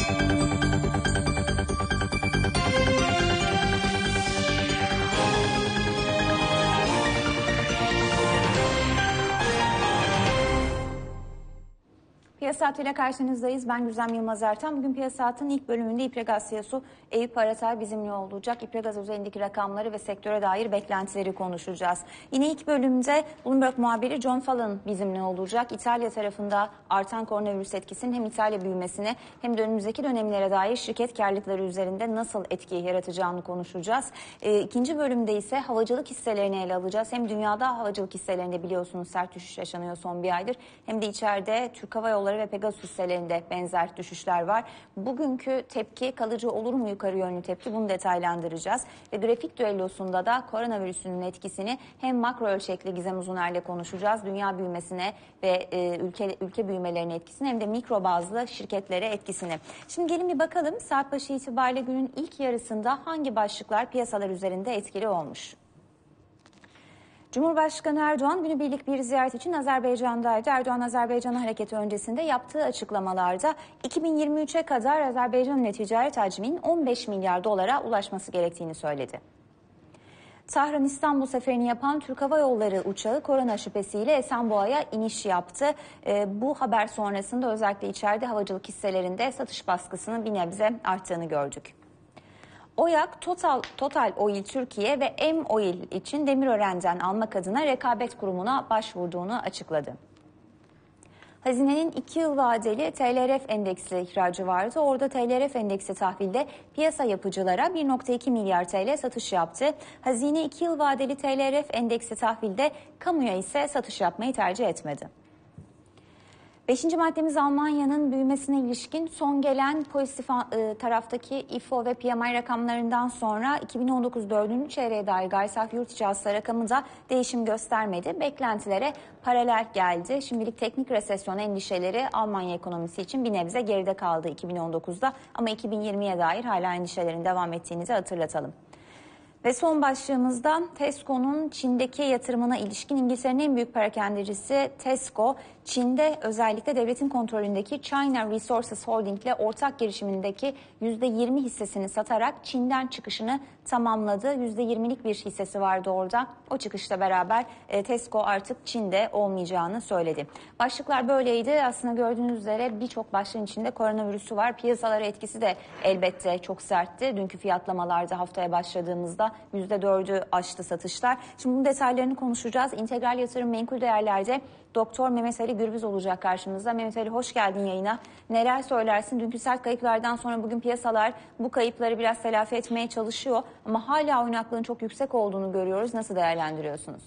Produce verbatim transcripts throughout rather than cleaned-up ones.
Piyasa Saati'yle karşınızdayız. Ben Güzem Yılmaz Ertan. Bugün Piyasa Saati'nin ilk bölümünde İPREGAZ C E O'su Eyüp Aratay bizimle olacak. İPREGAZ üzerindeki rakamları ve sektöre dair beklentileri konuşacağız. Yine ilk bölümde Bloomberg muhabiri John Fallon bizimle olacak. İtalya tarafında artan koronavirüs etkisinin hem İtalya büyümesine hem de önümüzdeki dönemlere dair şirket karlılıkları üzerinde nasıl etki yaratacağını konuşacağız. E, ikinci bölümde ise havacılık hisselerini ele alacağız. Hem dünyada havacılık hisselerinde biliyorsunuz sert düşüş yaşanıyor son bir aydır. Hem de içeride Türk Hava Yolları ve Pegasus hisselerinde benzer düşüşler var. Bugünkü tepki kalıcı olur mu yukarı yönlü tepki, bunu detaylandıracağız. Ve grafik düellosunda da koronavirüsünün etkisini hem makro ölçekli Gizem Uzuner'le konuşacağız. Dünya büyümesine ve e, ülke ülke büyümelerine etkisini hem de mikro bazlı şirketlere etkisini. Şimdi gelin bir bakalım saat başı itibariyle günün ilk yarısında hangi başlıklar piyasalar üzerinde etkili olmuş. Cumhurbaşkanı Erdoğan günübirlik bir ziyaret için Azerbaycan'daydı. Erdoğan Azerbaycan hareketi öncesinde yaptığı açıklamalarda iki bin yirmi üçe kadar Azerbaycan ile ticaret hacminin on beş milyar dolara ulaşması gerektiğini söyledi. Tahran-İstanbul seferini yapan Türk Hava Yolları uçağı korona şüphesiyle Esenboğa'ya iniş yaptı. E, bu haber sonrasında özellikle içeride havacılık hisselerinde satış baskısının bir nebze arttığını gördük. OYAK, Total, Total Oil Türkiye ve M-Oil için Demirören'den almak adına rekabet kurumuna başvurduğunu açıkladı. Hazinenin iki yıl vadeli T L R F endeksli ihracı vardı. Orada T L R F endeksi tahvilde piyasa yapıcılara bir nokta iki milyar T L satış yaptı. Hazine iki yıl vadeli T L R F endeksi tahvilde kamuya ise satış yapmayı tercih etmedi. Beşinci maddemiz Almanya'nın büyümesine ilişkin son gelen pozitif e, taraftaki İ F O ve P M I rakamlarından sonra iki bin on dokuz dördüncü çeyreğe dair gayri safi yurt içi hasıla rakamı da değişim göstermedi. Beklentilere paralel geldi. Şimdilik teknik resesyon endişeleri Almanya ekonomisi için bir nebze geride kaldı iki bin on dokuzda ama iki bin yirmiye dair hala endişelerin devam ettiğini de hatırlatalım. Ve son başlığımızda Tesco'nun Çin'deki yatırımına ilişkin İngiltere'nin en büyük perakendecisi Tesco, Çin'de özellikle devletin kontrolündeki China Resources Holding ile ortak girişimindeki yüzde yirmi hissesini satarak Çin'den çıkışını tamamladı. yüzde yirmilik bir hissesi vardı orada. O çıkışla beraber e, Tesco artık Çin'de olmayacağını söyledi. Başlıklar böyleydi. Aslında gördüğünüz üzere birçok başlığın içinde koronavirüsü var. Piyasalara etkisi de elbette çok sertti. Dünkü fiyatlamalarda haftaya başladığımızda yüzde dördü aştı satışlar. Şimdi bunun detaylarını konuşacağız. İntegral Yatırım Menkul Değerler'de Doktor Mehmet Ali Gürbüz olacak karşımızda. Mehmet Ali hoş geldin yayına. Neler söylersin? Dünkü sert kayıplardan sonra bugün piyasalar bu kayıpları biraz telafi etmeye çalışıyor. Ama hala oynaklığın çok yüksek olduğunu görüyoruz. Nasıl değerlendiriyorsunuz?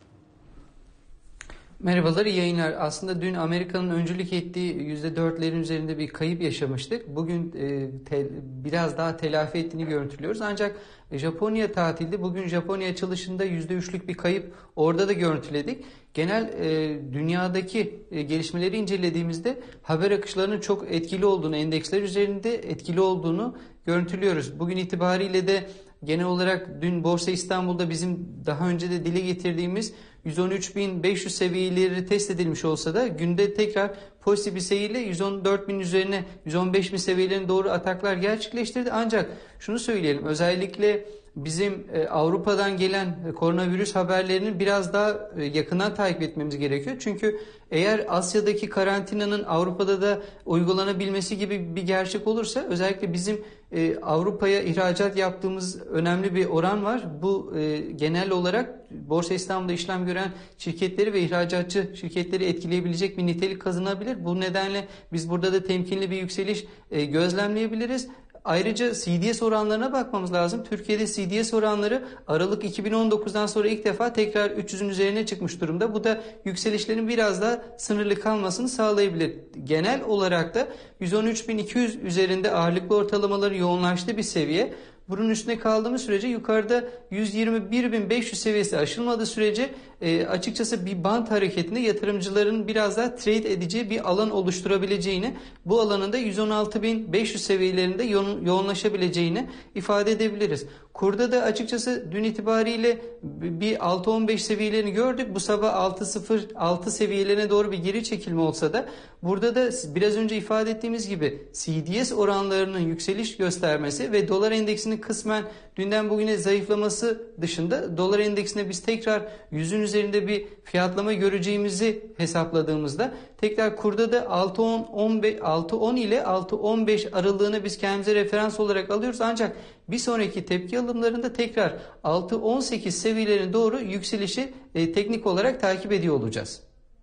Merhabalar, iyi yayınlar. Aslında dün Amerika'nın öncülük ettiği yüzde dörtlerin üzerinde bir kayıp yaşamıştık. Bugün e, te, biraz daha telafi ettiğini görüntülüyoruz. Ancak Japonya tatilde, bugün Japonya açılışında yüzde üçlük bir kayıp orada da görüntüledik. Genel e, dünyadaki e, gelişmeleri incelediğimizde haber akışlarının çok etkili olduğunu, endeksler üzerinde etkili olduğunu görüntülüyoruz. Bugün itibariyle de genel olarak dün Borsa İstanbul'da bizim daha önce de dile getirdiğimiz yüz on üç bin beş yüz seviyeleri test edilmiş olsa da günde tekrar pozitif bir seyirle yüz on dört bin üzerine, yüz on beş bin seviyelerine doğru ataklar gerçekleştirdi. Ancak şunu söyleyelim, özellikle bizim e, Avrupa'dan gelen e, koronavirüs haberlerinin biraz daha e, yakından takip etmemiz gerekiyor. Çünkü eğer Asya'daki karantinanın Avrupa'da da uygulanabilmesi gibi bir gerçek olursa, özellikle bizim e, Avrupa'ya ihracat yaptığımız önemli bir oran var. Bu e, genel olarak Borsa İstanbul'da işlem gören şirketleri ve ihracatçı şirketleri etkileyebilecek bir nitelik kazanabilir. Bu nedenle biz burada da temkinli bir yükseliş e, gözlemleyebiliriz. Ayrıca C D S oranlarına bakmamız lazım. Türkiye'de C D S oranları Aralık iki bin on dokuzdan sonra ilk defa tekrar üç yüzün üzerine çıkmış durumda. Bu da yükselişlerin biraz daha sınırlı kalmasını sağlayabilir. Genel olarak da yüz on üç bin iki yüz üzerinde ağırlıklı ortalamaları yoğunlaştığı bir seviye. Bunun üstüne kaldığımız sürece yukarıda yüz yirmi bir bin beş yüz seviyesi aşılmadığı sürece e, açıkçası bir bant hareketinde yatırımcıların biraz daha trade edeceği bir alan oluşturabileceğini, bu alanın da yüz on altı bin beş yüz seviyelerinde yo- yoğunlaşabileceğini ifade edebiliriz. Kurda da açıkçası dün itibariyle bir altı on beş seviyelerini gördük. Bu sabah altı sıfır altı seviyelerine doğru bir geri çekilme olsa da burada da biraz önce ifade ettiğimiz gibi C D S oranlarının yükseliş göstermesi ve dolar endeksinin kısmen dünden bugüne zayıflaması dışında dolar endeksinde biz tekrar yüzün üzerinde bir fiyatlama göreceğimizi hesapladığımızda tekrar kurda da altı on ile altı on beş aralığını biz kendimize referans olarak alıyoruz. Ancak bir sonraki tepki alımlarında tekrar altı on sekiz seviyelerine doğru yükselişi e, teknik olarak takip ediyor olacağız.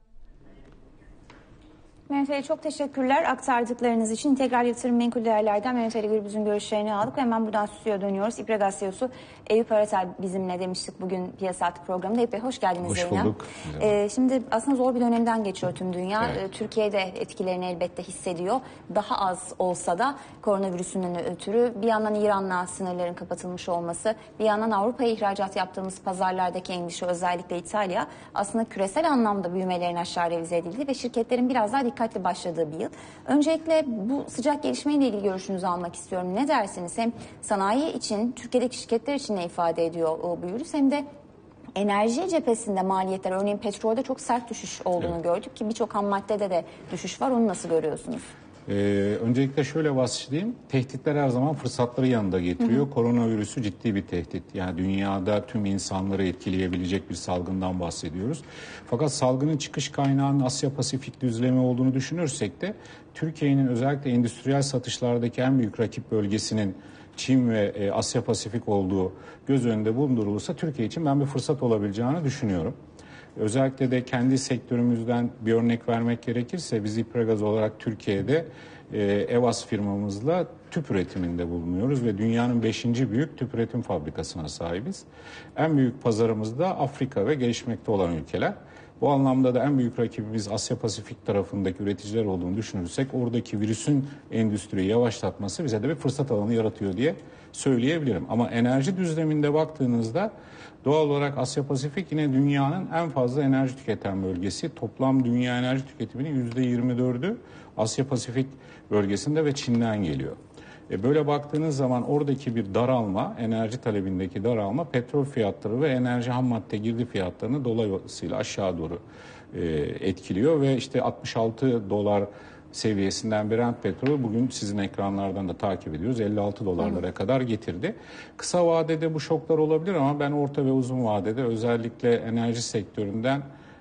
Mehmet Ali çok teşekkürler aktardıklarınız için. İntegral Yatırım Menkul Değerler'den Mehmet Ali Gürbüz'ün görüşlerini aldık ve hemen buradan stüdyoya dönüyoruz. İPREGAS C E O'su Eyüp Aratel bizimle demiştik bugün Piyasa Saati programında. Eyüp Bey hoş geldiniz. Hoş yayına. bulduk. Ee, şimdi aslında zor bir dönemden geçiyor tüm dünya. Evet. Ee, Türkiye'de etkilerini elbette hissediyor. Daha az olsa da koronavirüsünden ötürü bir yandan İran'la sınırların kapatılmış olması, bir yandan Avrupa'ya ihracat yaptığımız pazarlardaki endişe, özellikle İtalya, aslında küresel anlamda büyümelerin aşağı revize edildi ve şirketlerin biraz daha dikkatli başladığı bir yıl. Öncelikle bu sıcak gelişmeyle ilgili görüşünüzü almak istiyorum. Ne dersiniz? Hem sanayi için, Türkiye'deki şirketler için ne ifade ediyor o bu virüs, hem de enerji cephesinde maliyetler, örneğin petrolde çok sert düşüş olduğunu evet. gördük ki birçok ham maddede de düşüş var. Onu nasıl görüyorsunuz? Ee, öncelikle şöyle bahsedeyim. Tehditler her zaman fırsatları yanında getiriyor. Hı hı. Koronavirüsü ciddi bir tehdit. Yani dünyada tüm insanları etkileyebilecek bir salgından bahsediyoruz. Fakat salgının çıkış kaynağının Asya Pasifik düzlemi olduğunu düşünürsek de Türkiye'nin özellikle endüstriyel satışlardaki en büyük rakip bölgesinin Çin ve e, Asya Pasifik olduğu göz önünde bulundurulursa Türkiye için ben bir fırsat olabileceğini düşünüyorum. Özellikle de kendi sektörümüzden bir örnek vermek gerekirse biz İPREGAS olarak Türkiye'de e, EVAS firmamızla tüp üretiminde bulunuyoruz ve dünyanın beşinci büyük tüp üretim fabrikasına sahibiz. En büyük pazarımız da Afrika ve gelişmekte olan ülkeler. Bu anlamda da en büyük rakibimiz Asya Pasifik tarafındaki üreticiler olduğunu düşünürsek oradaki virüsün endüstriyi yavaşlatması bize de bir fırsat alanı yaratıyor diye söyleyebilirim. Ama enerji düzleminde baktığınızda doğal olarak Asya Pasifik yine dünyanın en fazla enerji tüketen bölgesi. Toplam dünya enerji tüketiminin yüzde yirmi dördü Asya Pasifik bölgesinde ve Çin'den geliyor. E böyle baktığınız zaman oradaki bir daralma, enerji talebindeki daralma petrol fiyatları ve enerji ham madde girdi fiyatlarını dolayısıyla aşağı doğru e, etkiliyor ve işte altmış altı dolar seviyesinden Brent petrol bugün sizin ekranlardan da takip ediyoruz. elli altı dolarlara evet. kadar getirdi. Kısa vadede bu şoklar olabilir ama ben orta ve uzun vadede özellikle enerji sektöründen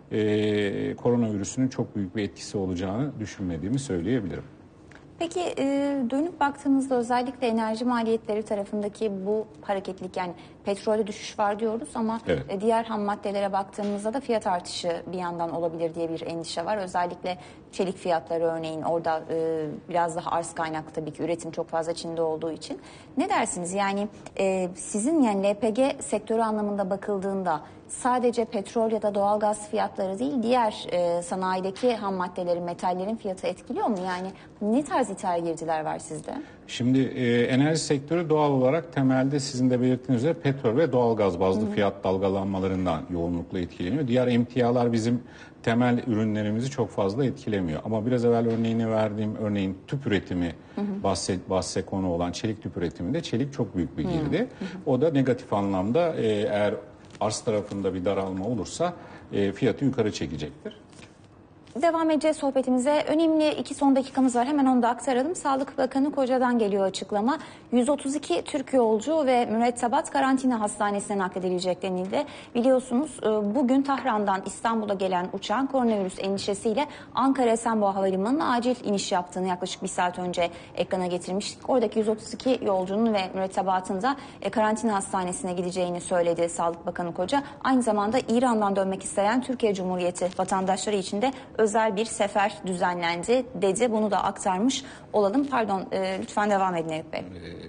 e, koronavirüsünün çok büyük bir etkisi olacağını düşünmediğimi söyleyebilirim. Peki e, dönüp baktığımızda özellikle enerji maliyetleri tarafındaki bu hareketlilik, yani petrolde düşüş var diyoruz ama evet. e, diğer ham maddelere baktığımızda da fiyat artışı bir yandan olabilir diye bir endişe var. Özellikle çelik fiyatları örneğin orada e, biraz daha arz kaynaklı, tabii ki üretim çok fazla Çin'de olduğu için. Ne dersiniz? Yani e, sizin yani L P G sektörü anlamında bakıldığında sadece petrol ya da doğalgaz fiyatları değil, diğer e, sanayideki ham maddelerin, metallerin fiyatı etkiliyor mu? Yani ne tarz ithal girdiler var sizde? Şimdi e, enerji sektörü doğal olarak temelde sizin de belirttiğiniz üzere petrol ve doğalgaz bazlı Hı-hı. fiyat dalgalanmalarından yoğunlukla etkileniyor. Diğer emtialar bizim temel ürünlerimizi çok fazla etkilemiyor. Ama biraz evvel örneğini verdiğim örneğin tüp üretimi bahse, bahse konu olan çelik tüp üretiminde çelik çok büyük bir girdi. Hı-hı. O da negatif anlamda e, eğer arz tarafında bir daralma olursa e, fiyatı yukarı çekecektir. Devam edeceğiz sohbetimize. Önemli iki son dakikamız var. Hemen onu da aktaralım. Sağlık Bakanı Koca'dan geliyor açıklama. yüz otuz iki Türk yolcu ve mürettebat karantina hastanesine nakledilecek denildi. Biliyorsunuz bugün Tahran'dan İstanbul'a gelen uçağın koronavirüs endişesiyle Ankara Esenboğa Havalimanı'na acil iniş yaptığını yaklaşık bir saat önce ekrana getirmiştik. Oradaki yüz otuz iki yolcunun ve mürettebatın da karantina hastanesine gideceğini söyledi Sağlık Bakanı Koca. Aynı zamanda İran'dan dönmek isteyen Türkiye Cumhuriyeti vatandaşları için de özel bir sefer düzenlendi dedi. Bunu da aktarmış olalım. Pardon, e, lütfen devam edin Eyüp Bey.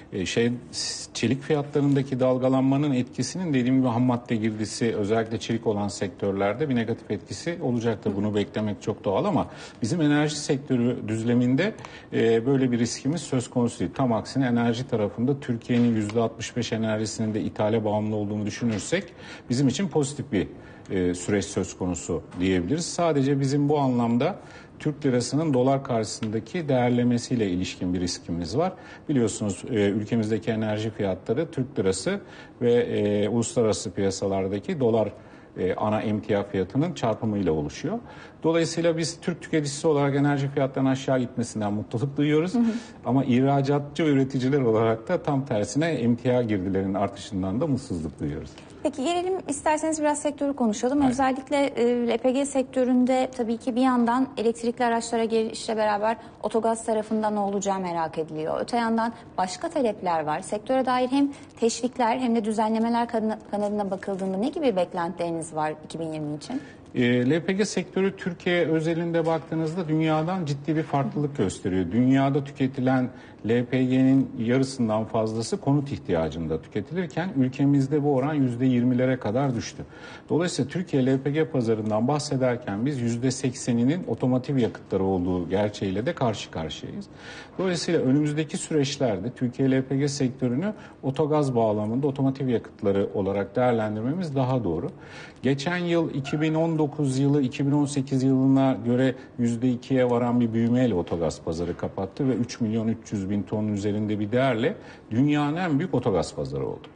e, şey çelik fiyatlarındaki dalgalanmanın etkisinin dediğim gibi ham madde girdisi özellikle çelik olan sektörlerde bir negatif etkisi olacaktır. Bunu beklemek çok doğal ama bizim enerji sektörü düzleminde e, böyle bir riskimiz söz konusu değil. Tam aksine enerji tarafında Türkiye'nin yüzde altmış beş enerjisinin de ithale bağımlı olduğunu düşünürsek bizim için pozitif bir e, süreç söz konusu diyebiliriz. Sadece bizim bu anlamda Türk lirasının dolar karşısındaki değerlemesiyle ilişkin bir riskimiz var. Biliyorsunuz e, ülkemizdeki enerji fiyatları Türk lirası ve e, uluslararası piyasalardaki dolar e, ana emtia fiyatının çarpımıyla oluşuyor. Dolayısıyla biz Türk tüketicisi olarak enerji fiyatlarının aşağı gitmesinden mutluluk duyuyoruz. Hı hı. Ama ihracatçı ve üreticiler olarak da tam tersine emtia girdilerinin artışından da mutsuzluk duyuyoruz. Peki gelelim isterseniz biraz sektörü konuşalım. Evet. Özellikle e, L P G sektöründe tabii ki bir yandan elektrikli araçlara girişle beraber otogaz tarafından ne olacağı merak ediliyor. Öte yandan başka talepler var. Sektöre dair hem teşvikler hem de düzenlemeler kanalına bakıldığında ne gibi beklentileriniz var iki bin yirmi için? L P G sektörü Türkiye özelinde baktığınızda dünyadan ciddi bir farklılık gösteriyor. Dünyada tüketilen L P G'nin yarısından fazlası konut ihtiyacında tüketilirken ülkemizde bu oran yüzde yirmilere kadar düştü. Dolayısıyla Türkiye L P G pazarından bahsederken biz yüzde sekseninin otomotiv yakıtları olduğu gerçeğiyle de karşı karşıyayız. Dolayısıyla önümüzdeki süreçlerde Türkiye L P G sektörünü otogaz bağlamında otomotiv yakıtları olarak değerlendirmemiz daha doğru. Geçen yıl iki bin on dokuz yılı iki bin on sekiz yılına göre yüzde ikiye varan bir büyümeyle otogaz pazarı kapattı ve üç milyon üç yüz bin tonun üzerinde bir değerle dünyanın en büyük otogaz pazarı olduk.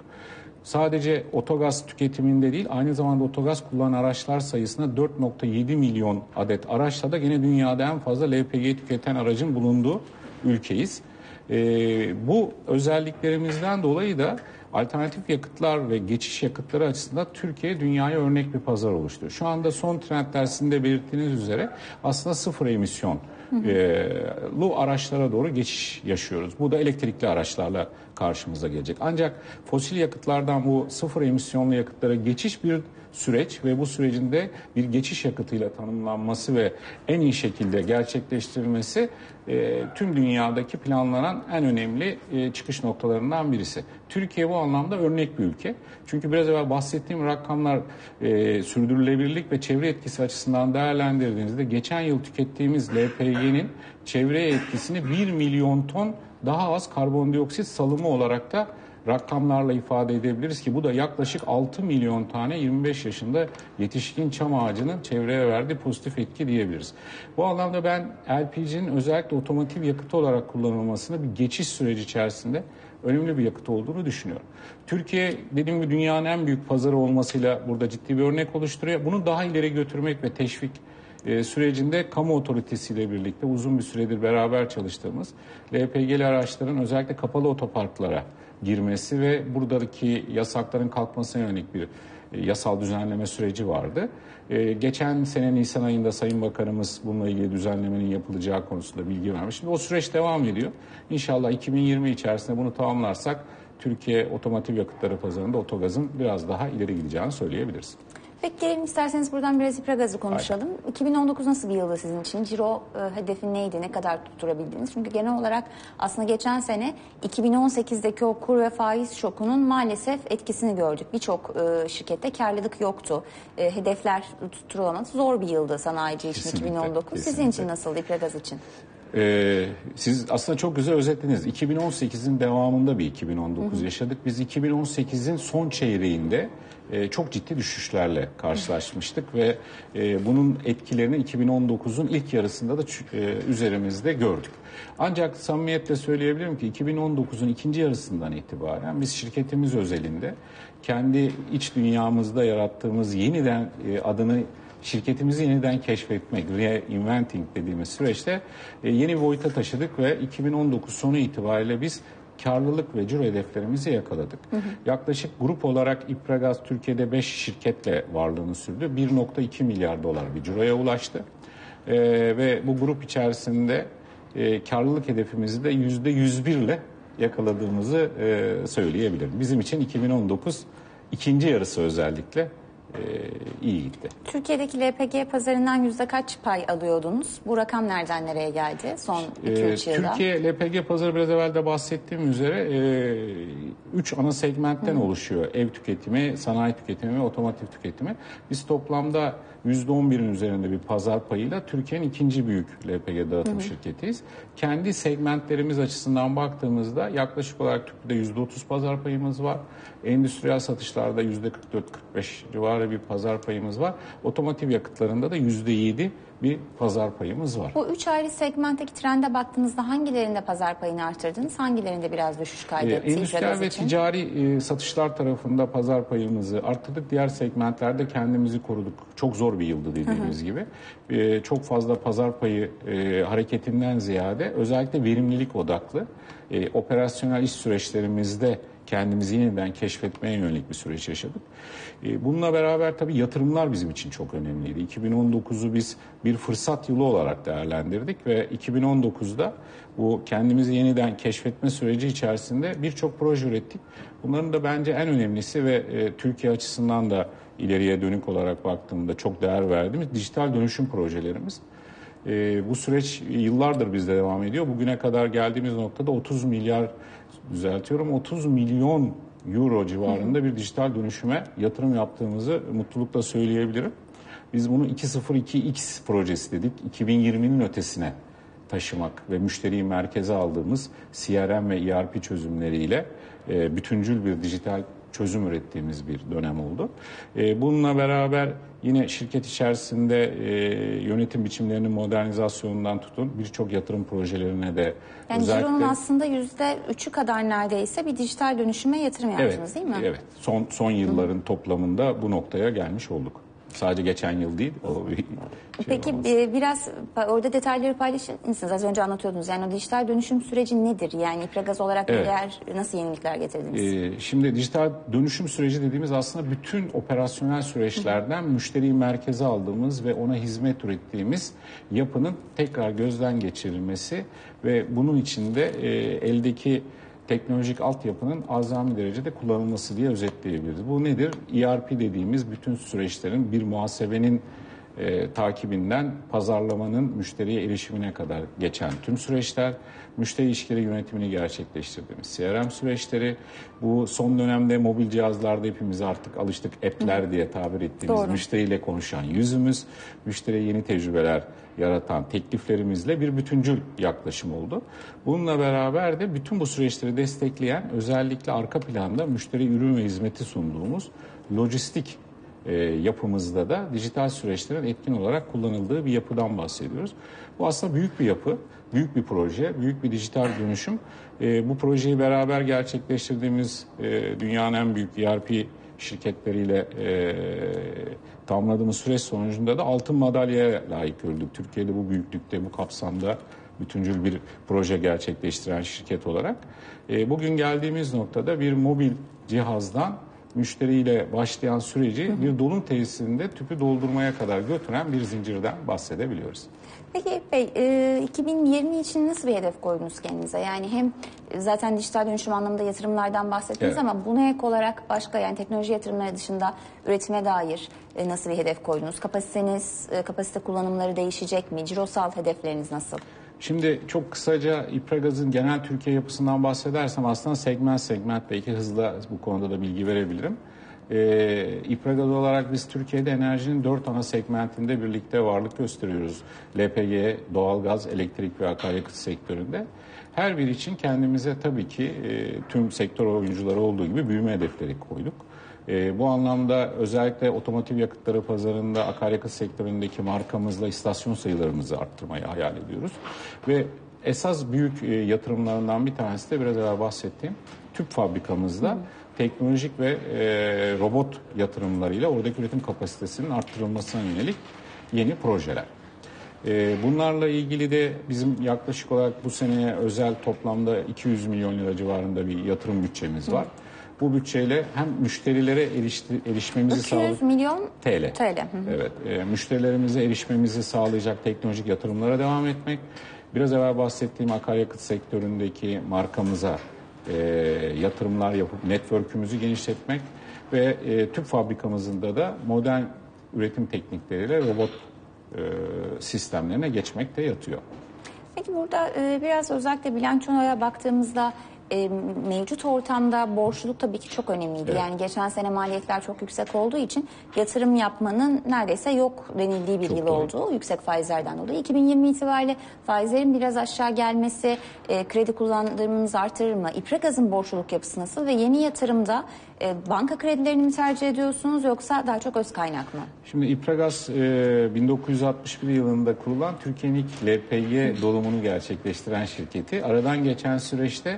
Sadece otogaz tüketiminde değil, aynı zamanda otogaz kullanan araçlar sayısında dört nokta yedi milyon adet araçla da yine dünyada en fazla L P G tüketen aracın bulunduğu ülkeyiz. Ee, bu özelliklerimizden dolayı da alternatif yakıtlar ve geçiş yakıtları açısından Türkiye dünyaya örnek bir pazar oluşturuyor. Şu anda son trendler sizin de belirttiğiniz üzere aslında sıfır emisyon lu araçlara doğru geçiş yaşıyoruz. Bu da elektrikli araçlarla karşımıza gelecek. Ancak fosil yakıtlardan bu sıfır emisyonlu yakıtlara geçiş bir süreç ve bu sürecin de bir geçiş yakıtıyla tanımlanması ve en iyi şekilde gerçekleştirilmesi e, tüm dünyadaki planlanan en önemli e, çıkış noktalarından birisi. Türkiye bu anlamda örnek bir ülke. Çünkü biraz evvel bahsettiğim rakamlar e, sürdürülebilirlik ve çevre etkisi açısından değerlendirdiğinizde geçen yıl tükettiğimiz L P G'nin çevreye etkisini bir milyon ton daha az karbondioksit salımı olarak da rakamlarla ifade edebiliriz ki bu da yaklaşık altı milyon tane yirmi beş yaşında yetişkin çam ağacının çevreye verdiği pozitif etki diyebiliriz. Bu anlamda ben L P G'nin özellikle otomotiv yakıtı olarak kullanılmasını bir geçiş süreci içerisinde önemli bir yakıt olduğunu düşünüyorum. Türkiye dediğim gibi dünyanın en büyük pazarı olmasıyla burada ciddi bir örnek oluşturuyor. Bunu daha ileri götürmek ve teşvik e, sürecinde kamu otoritesiyle birlikte uzun bir süredir beraber çalıştığımız L P G'li araçların özellikle kapalı otoparklara girmesi ve buradaki yasakların kalkmasına yönelik bir e, yasal düzenleme süreci vardı. E, geçen sene Nisan ayında Sayın Bakanımız bununla ilgili düzenlemenin yapılacağı konusunda bilgi vermiş. Şimdi o süreç devam ediyor. İnşallah iki bin yirmi içerisinde bunu tamamlarsak Türkiye otomotiv yakıtları pazarında otogazın biraz daha ileri gideceğini söyleyebiliriz. Peki gelelim isterseniz buradan biraz İpragaz'ı konuşalım. Aynen. iki bin on dokuz nasıl bir yıldı sizin için? Ciro e, hedefi neydi? Ne kadar tutturabildiniz? Çünkü genel olarak aslında geçen sene iki bin on sekizdeki o kur ve faiz şokunun maalesef etkisini gördük. Birçok e, şirkette karlılık yoktu. E, hedefler tutturulamadı. Zor bir yıldı sanayici için kesinlikle, iki bin on dokuz. Kesinlikle. Sizin için nasıldı İpragaz için? Ee, siz aslında çok güzel özetlediniz. iki bin on sekizin devamında bir iki bin on dokuz hı hı. yaşadık. Biz iki bin on sekizin son çeyreğinde e, çok ciddi düşüşlerle karşılaşmıştık ve e, bunun etkilerini iki bin on dokuzun ilk yarısında da e, üzerimizde gördük. Ancak samimiyetle söyleyebilirim ki iki bin on dokuzun ikinci yarısından itibaren biz şirketimiz özelinde kendi iç dünyamızda yarattığımız yeniden e, adını şirketimizi yeniden keşfetmek, reinventing dediğimiz süreçte yeni bir boyuta taşıdık ve iki bin on dokuz sonu itibariyle biz karlılık ve ciro hedeflerimizi yakaladık. Hı hı. Yaklaşık grup olarak İpragaz Türkiye'de beş şirketle varlığını sürdü. bir nokta iki milyar dolar bir ciroya ulaştı. Ee, ve bu grup içerisinde e, karlılık hedefimizi de yüzde yüz bir ile yakaladığımızı e, söyleyebilirim. Bizim için iki bin on dokuz ikinci yarısı özellikle e, iyi gitti. Türkiye'deki L P G pazarından yüzde kaç pay alıyordunuz? Bu rakam nereden nereye geldi son iki üç ee, yılda? Türkiye L P G pazarı biraz evvel de bahsettiğim üzere üç ana segmentten Hı. oluşuyor. Ev tüketimi, sanayi tüketimi ve otomotiv tüketimi. Biz toplamda yüzde on birin üzerinde bir pazar payıyla Türkiye'nin ikinci büyük L P G dağıtım Hı. şirketiyiz. Kendi segmentlerimiz açısından baktığımızda yaklaşık olarak Türkiye'de yüzde otuz pazar payımız var. Endüstriyel satışlarda yüzde kırk dört kırk beş civarı bir pazar payımız var. Otomotiv yakıtlarında da yüzde yedi bir pazar payımız var. Bu üç ayrı segmentteki trende baktığınızda hangilerinde pazar payını artırdınız? Hangilerinde biraz düşüş kaydetti? Ee, endüstriyel ve için? ticari e, satışlar tarafında pazar payımızı arttırdık. Diğer segmentlerde kendimizi koruduk. Çok zor bir yıldı dediğimiz hı hı. gibi. E, çok fazla pazar payı e, hareketinden ziyade özellikle verimlilik odaklı e, operasyonel iş süreçlerimizde kendimizi yeniden keşfetmeye yönelik bir süreç yaşadık. Bununla beraber tabii yatırımlar bizim için çok önemliydi. iki bin on dokuzu biz bir fırsat yılı olarak değerlendirdik ve iki bin on dokuzda bu kendimizi yeniden keşfetme süreci içerisinde birçok proje ürettik. Bunların da bence en önemlisi ve Türkiye açısından da ileriye dönük olarak baktığımda çok değer verdiğimiz dijital dönüşüm projelerimiz. Bu süreç yıllardır bizde devam ediyor. Bugüne kadar geldiğimiz noktada otuz milyar düzeltiyorum otuz milyon euro civarında bir dijital dönüşüme yatırım yaptığımızı mutlulukla söyleyebilirim. Biz bunu iki nokta sıfır iki X projesi dedik. iki bin yirminin ötesine taşımak ve müşteriyi merkeze aldığımız C R M ve E R P çözümleriyle bütüncül bir dijital çözüm ürettiğimiz bir dönem oldu. Bununla beraber yine şirket içerisinde e, yönetim biçimlerinin modernizasyonundan tutun birçok yatırım projelerine de yani özellikle... Ciro'nun aslında yüzde üçü kadar neredeyse bir dijital dönüşüme yatırım yaptınız evet, değil mi? Evet. Son, son yılların Hı. toplamında bu noktaya gelmiş olduk. Sadece geçen yıl değil. O bir şey Peki olmaz. Biraz orada detayları paylaşır mısınız? Az önce anlatıyordunuz. Yani o dijital dönüşüm süreci nedir? Yani İpragaz olarak evet. neler, nasıl yenilikler getirdiniz? Ee, şimdi dijital dönüşüm süreci dediğimiz aslında bütün operasyonel süreçlerden Hı. müşteriyi merkeze aldığımız ve ona hizmet ürettiğimiz yapının tekrar gözden geçirilmesi ve bunun içinde e, eldeki teknolojik altyapının azami derecede kullanılması diye özetleyebiliriz. Bu nedir? E R P dediğimiz bütün süreçlerin bir muhasebenin e, takibinden pazarlamanın müşteriye erişimine kadar geçen tüm süreçler, müşteri ilişkileri yönetimini gerçekleştirdiğimiz C R M süreçleri, bu son dönemde mobil cihazlarda hepimiz artık alıştık app'ler Hı. diye tabir ettiğimiz Doğru. müşteriyle konuşan yüzümüz, müşteriye yeni tecrübeler yaratan tekliflerimizle bir bütüncül yaklaşım oldu. Bununla beraber de bütün bu süreçleri destekleyen özellikle arka planda müşteri ürün ve hizmeti sunduğumuz lojistik e, yapımızda da dijital süreçlerin etkin olarak kullanıldığı bir yapıdan bahsediyoruz. Bu aslında büyük bir yapı, büyük bir proje, büyük bir dijital dönüşüm. E, bu projeyi beraber gerçekleştirdiğimiz e, dünyanın en büyük E R P şirketleriyle e, tamamladığımız süreç sonucunda da altın madalyaya layık görüldük. Türkiye'de bu büyüklükte, bu kapsamda bütüncül bir proje gerçekleştiren şirket olarak. E, bugün geldiğimiz noktada bir mobil cihazdan müşteriyle başlayan süreci hı hı. bir dolum tesisinde tüpü doldurmaya kadar götüren bir zincirden bahsedebiliyoruz. Peki Eyüp Bey, e, iki bin yirmi için nasıl bir hedef koydunuz kendinize? Yani hem zaten dijital dönüşüm anlamında yatırımlardan bahsettiniz evet. ama buna ek olarak başka yani teknoloji yatırımları dışında üretime dair e, nasıl bir hedef koydunuz? Kapasiteniz, e, kapasite kullanımları değişecek mi? Cirosal hedefleriniz nasıl? Şimdi çok kısaca İpragaz'ın genel Türkiye yapısından bahsedersem aslında segment segment belki hızla bu konuda da bilgi verebilirim. Ee, İpragaz olarak biz Türkiye'de enerjinin dört ana segmentinde birlikte varlık gösteriyoruz. L P G, doğalgaz, elektrik ve akaryakıt sektöründe. Her biri için kendimize tabii ki e, tüm sektör oyuncuları olduğu gibi büyüme hedefleri koyduk. E, bu anlamda özellikle otomotiv yakıtları pazarında akaryakıt sektöründeki markamızla istasyon sayılarımızı arttırmayı hayal ediyoruz. Ve esas büyük e, yatırımlarından bir tanesi de biraz evvel bahsettiğim tüp fabrikamızda Hı. teknolojik ve e, robot yatırımlarıyla oradaki üretim kapasitesinin arttırılmasına yönelik yeni projeler. E, bunlarla ilgili de bizim yaklaşık olarak bu seneye özel toplamda iki yüz milyon lira civarında bir yatırım bütçemiz var. Hı. Bu bütçeyle hem müşterilere erişti, erişmemizi sağlayacak... iki yüz milyon T L. T L. Hı hı. Evet, e, müşterilerimize erişmemizi sağlayacak teknolojik yatırımlara devam etmek. Biraz evvel bahsettiğim akaryakıt sektöründeki markamıza e, yatırımlar yapıp network'ümüzü genişletmek ve e, tüp fabrikamızında da modern üretim teknikleriyle robot e, sistemlerine geçmek de yatıyor. Peki burada e, biraz özellikle bilançoya baktığımızda e, mevcut ortamda borçluluk tabii ki çok önemliydi. Evet. Yani geçen sene maliyetler çok yüksek olduğu için yatırım yapmanın neredeyse yok denildiği bir Çok yıl doğru. oldu yüksek faizlerden dolayı. iki bin yirmi itibariyle faizlerin biraz aşağı gelmesi e, kredi kullandırmanızı artırır mı? İprekaz'ın borçluluk yapısı nasıl ve yeni yatırımda e, banka kredilerini mi tercih ediyorsunuz yoksa daha çok öz kaynak mı? Şimdi İpragaz e, bin dokuz yüz altmış bir yılında kurulan Türkiye'nin ilk L P G dolumunu gerçekleştiren şirketi. Aradan geçen süreçte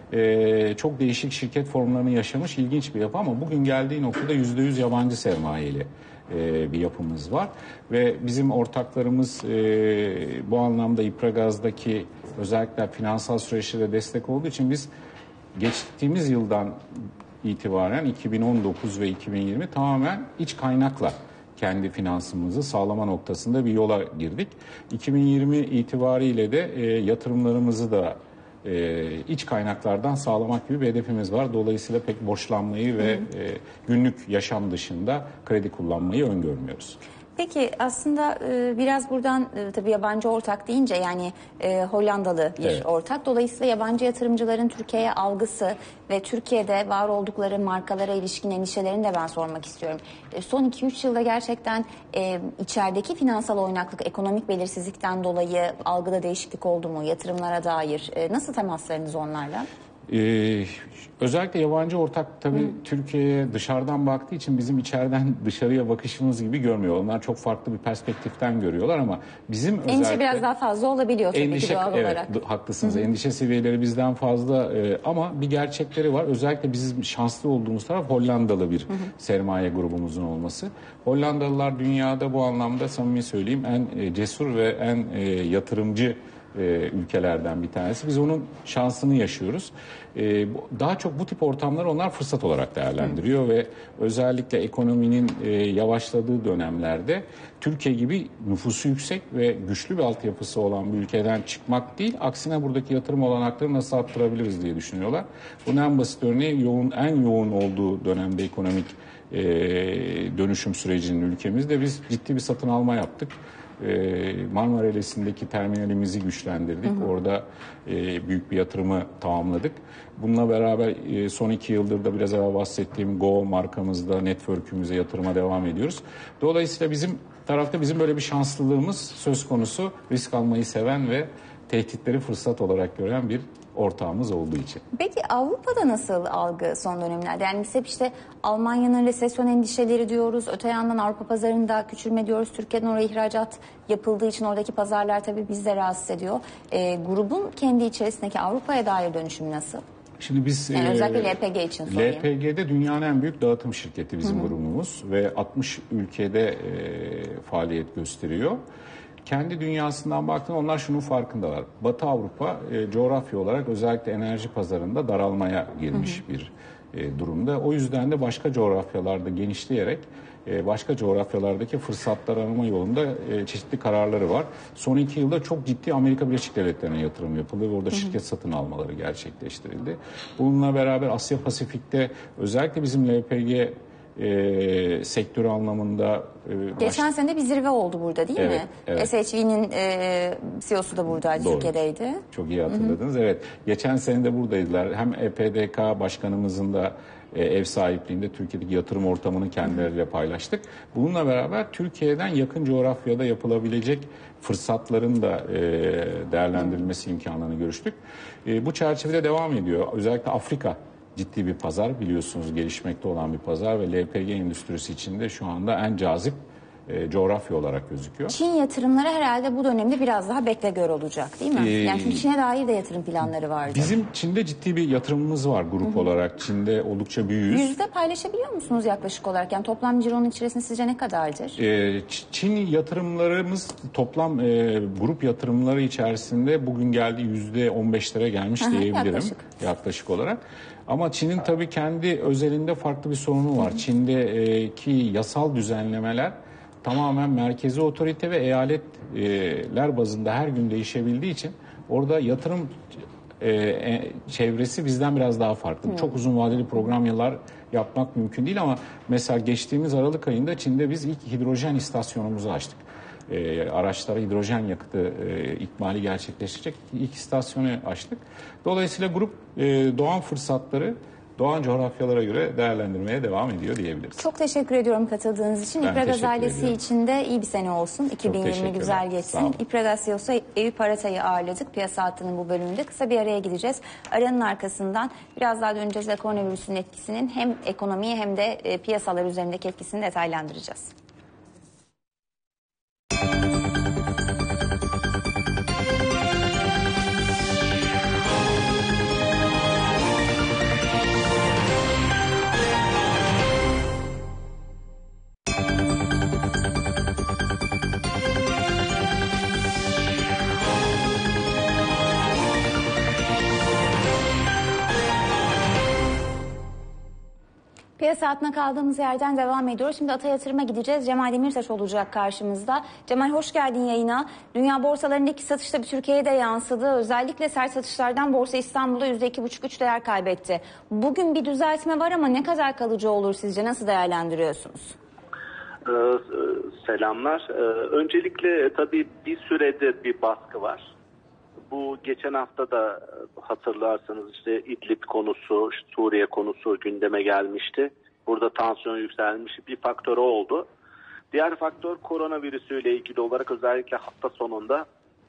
e, çok değişik şirket formlarını yaşamış ilginç bir yapı ama bugün geldiği noktada yüzde yüz yabancı sermayeli e, bir yapımız var. Ve bizim ortaklarımız e, bu anlamda İpragaz'daki özellikle finansal süreçlere destek olduğu için biz geçtiğimiz yıldan itibaren iki bin on dokuz ve iki bin yirmi tamamen iç kaynakla kendi finansımızı sağlama noktasında bir yola girdik. iki bin yirmi itibariyle de e, yatırımlarımızı da e, iç kaynaklardan sağlamak gibi bir hedefimiz var. Dolayısıyla pek borçlanmayı ve e, günlük yaşam dışında kredi kullanmayı öngörmüyoruz. Peki aslında e, biraz buradan e, tabii yabancı ortak deyince yani e, Hollandalı bir Evet. ortak. Dolayısıyla yabancı yatırımcıların Türkiye'ye algısı ve Türkiye'de var oldukları markalara ilişkin endişelerini de ben sormak istiyorum. E, son iki üç yılda gerçekten e, içerideki finansal oynaklık, ekonomik belirsizlikten dolayı algıda değişiklik oldu mu? Yatırımlara dair e, nasıl temaslarınız onlarla? Ee, özellikle yabancı ortak tabii Hı. Türkiye'ye dışarıdan baktığı için bizim içeriden dışarıya bakışımız gibi görmüyor. Onlar çok farklı bir perspektiften görüyorlar ama bizim Endişe özellikle... biraz daha fazla olabiliyor tabii endişe, ki doğal evet, olarak. Haklısınız. Hı hı. Endişe seviyeleri bizden fazla e, ama bir gerçekleri var. Özellikle bizim şanslı olduğumuz taraf Hollandalı bir hı hı. sermaye grubumuzun olması. Hollandalılar dünyada bu anlamda samimi söyleyeyim en e, cesur ve en e, yatırımcı e, ülkelerden bir tanesi. Biz onun şansını yaşıyoruz. E, daha çok bu tip ortamları onlar fırsat olarak değerlendiriyor Hı. ve özellikle ekonominin e, yavaşladığı dönemlerde Türkiye gibi nüfusu yüksek ve güçlü bir altyapısı olan bir ülkeden çıkmak değil, aksine buradaki yatırım olanaklarını nasıl arttırabiliriz diye düşünüyorlar. Bunun en basit örneği yoğun, en yoğun olduğu dönemde ekonomik e, dönüşüm sürecinin ülkemizde biz ciddi bir satın alma yaptık. Marmara Elesi'ndeki terminalimizi güçlendirdik. Hı hı. Orada e, büyük bir yatırımı tamamladık. Bununla beraber e, son iki yıldır da biraz evvel bahsettiğim Go markamızda network'ümüze yatırıma devam ediyoruz. Dolayısıyla bizim tarafta bizim böyle bir şanslılığımız söz konusu. Risk almayı seven ve tehditleri fırsat olarak gören bir ortağımız olduğu için. Peki Avrupa'da nasıl algı son dönemlerde? Yani biz hep işte Almanya'nın resesyon endişeleri diyoruz. Öte yandan Avrupa pazarında küçülme diyoruz. Türkiye'den oraya ihracat yapıldığı için oradaki pazarlar tabii bizi de rahatsız ediyor. E, grubun kendi içerisindeki Avrupa'ya dair dönüşümü nasıl? Şimdi biz yani özellikle L P G için sorayım. L P G'de dünyanın en büyük dağıtım şirketi bizim Hı-hı. grubumuz ve altmış ülkede e, faaliyet gösteriyor. Kendi dünyasından baktığında onlar şunun farkındalar. Batı Avrupa e, coğrafya olarak özellikle enerji pazarında daralmaya girmiş hı hı. bir e, durumda. O yüzden de başka coğrafyalarda genişleyerek e, başka coğrafyalardaki fırsatlar arama yolunda e, çeşitli kararları var. Son iki yılda çok ciddi Amerika Birleşik Devletleri'ne yatırım yapıldı ve orada hı hı. şirket satın almaları gerçekleştirildi. Bununla beraber Asya Pasifik'te özellikle bizim L P G E, sektörü anlamında e, geçen baş... sene bir zirve oldu burada değil evet, mi? Evet. S H V'nin e, C E O'su da buradaydı, Doğru. Türkiye'deydi. Çok iyi hatırladınız. Hı-hı. Evet. Geçen sene de buradaydılar. Hem E P D K başkanımızın da e, ev sahipliğinde Türkiye'deki yatırım ortamını kendileriyle paylaştık. Bununla beraber Türkiye'den yakın coğrafyada yapılabilecek fırsatların da e, değerlendirilmesi Hı-hı. imkanlarını görüştük. E, bu çerçevede devam ediyor. Özellikle Afrika ciddi bir pazar, biliyorsunuz gelişmekte olan bir pazar ve L P G endüstrisi içinde şu anda en cazip e, coğrafya olarak gözüküyor. Çin yatırımları herhalde bu dönemde biraz daha bekle gör olacak değil mi? Ee, yani çünkü Çin'e dair de yatırım planları vardı. Bizim Çin'de ciddi bir yatırımımız var grup Hı-hı. olarak. Çin'de oldukça büyüğüz. Yüzde paylaşabiliyor musunuz yaklaşık olarak? Yani toplam cironun içerisinde sizce ne kadardır? Ee, Çin yatırımlarımız toplam e, grup yatırımları içerisinde bugün geldi yüzde on beşlere gelmiş Aha, diyebilirim. Yaklaşık. yaklaşık olarak. Ama Çin'in tabii kendi özelinde farklı bir sorunu var. Hı hı. Çin'deki yasal düzenlemeler tamamen merkezi otorite ve eyaletler bazında her gün değişebildiği için orada yatırım e, çevresi bizden biraz daha farklı. Hmm. Çok uzun vadeli program yıllar yapmak mümkün değil ama mesela geçtiğimiz Aralık ayında Çin'de biz ilk hidrojen istasyonumuzu açtık. E, araçlara hidrojen yakıtı e, ikmali gerçekleşecek ilk istasyonu açtık. Dolayısıyla grup e, doğan fırsatları doğan coğrafyalara göre değerlendirmeye devam ediyor diyebiliriz. Çok teşekkür ediyorum katıldığınız için. Ben İpragaz ailesi ediyorum. için de iyi bir sene olsun. iki bin yirmi güzel geçsin. İpragaz C E O'su Eyüp Aratay'ı ağırladık. Piyasa hattının bu bölümünde. Kısa bir araya gideceğiz. Aranın arkasından biraz daha döneceğiz ve koronavirüsün etkisinin hem ekonomiye hem de e, piyasalar üzerindeki etkisini detaylandıracağız. Piyasa hattına kaldığımız yerden devam ediyoruz. Şimdi Ata Yatırım'a gideceğiz. Cemal Demirtaş olacak karşımızda. Cemal hoş geldin yayına. Dünya borsalarındaki satış tabii Türkiye'ye de yansıdı. Özellikle sert satışlardan Borsa İstanbul'da yüzde iki buçuk üç değer kaybetti. Bugün bir düzeltme var ama ne kadar kalıcı olur sizce? Nasıl değerlendiriyorsunuz? Ee, selamlar. Ee, öncelikle tabii bir süredir bir baskı var. Bu geçen hafta da hatırlarsanız işte İdlib konusu, Suriye konusu gündeme gelmişti. Burada tansiyon yükselmiş, bir faktör oldu. Diğer faktör koronavirüsüyle ilgili olarak özellikle hafta sonunda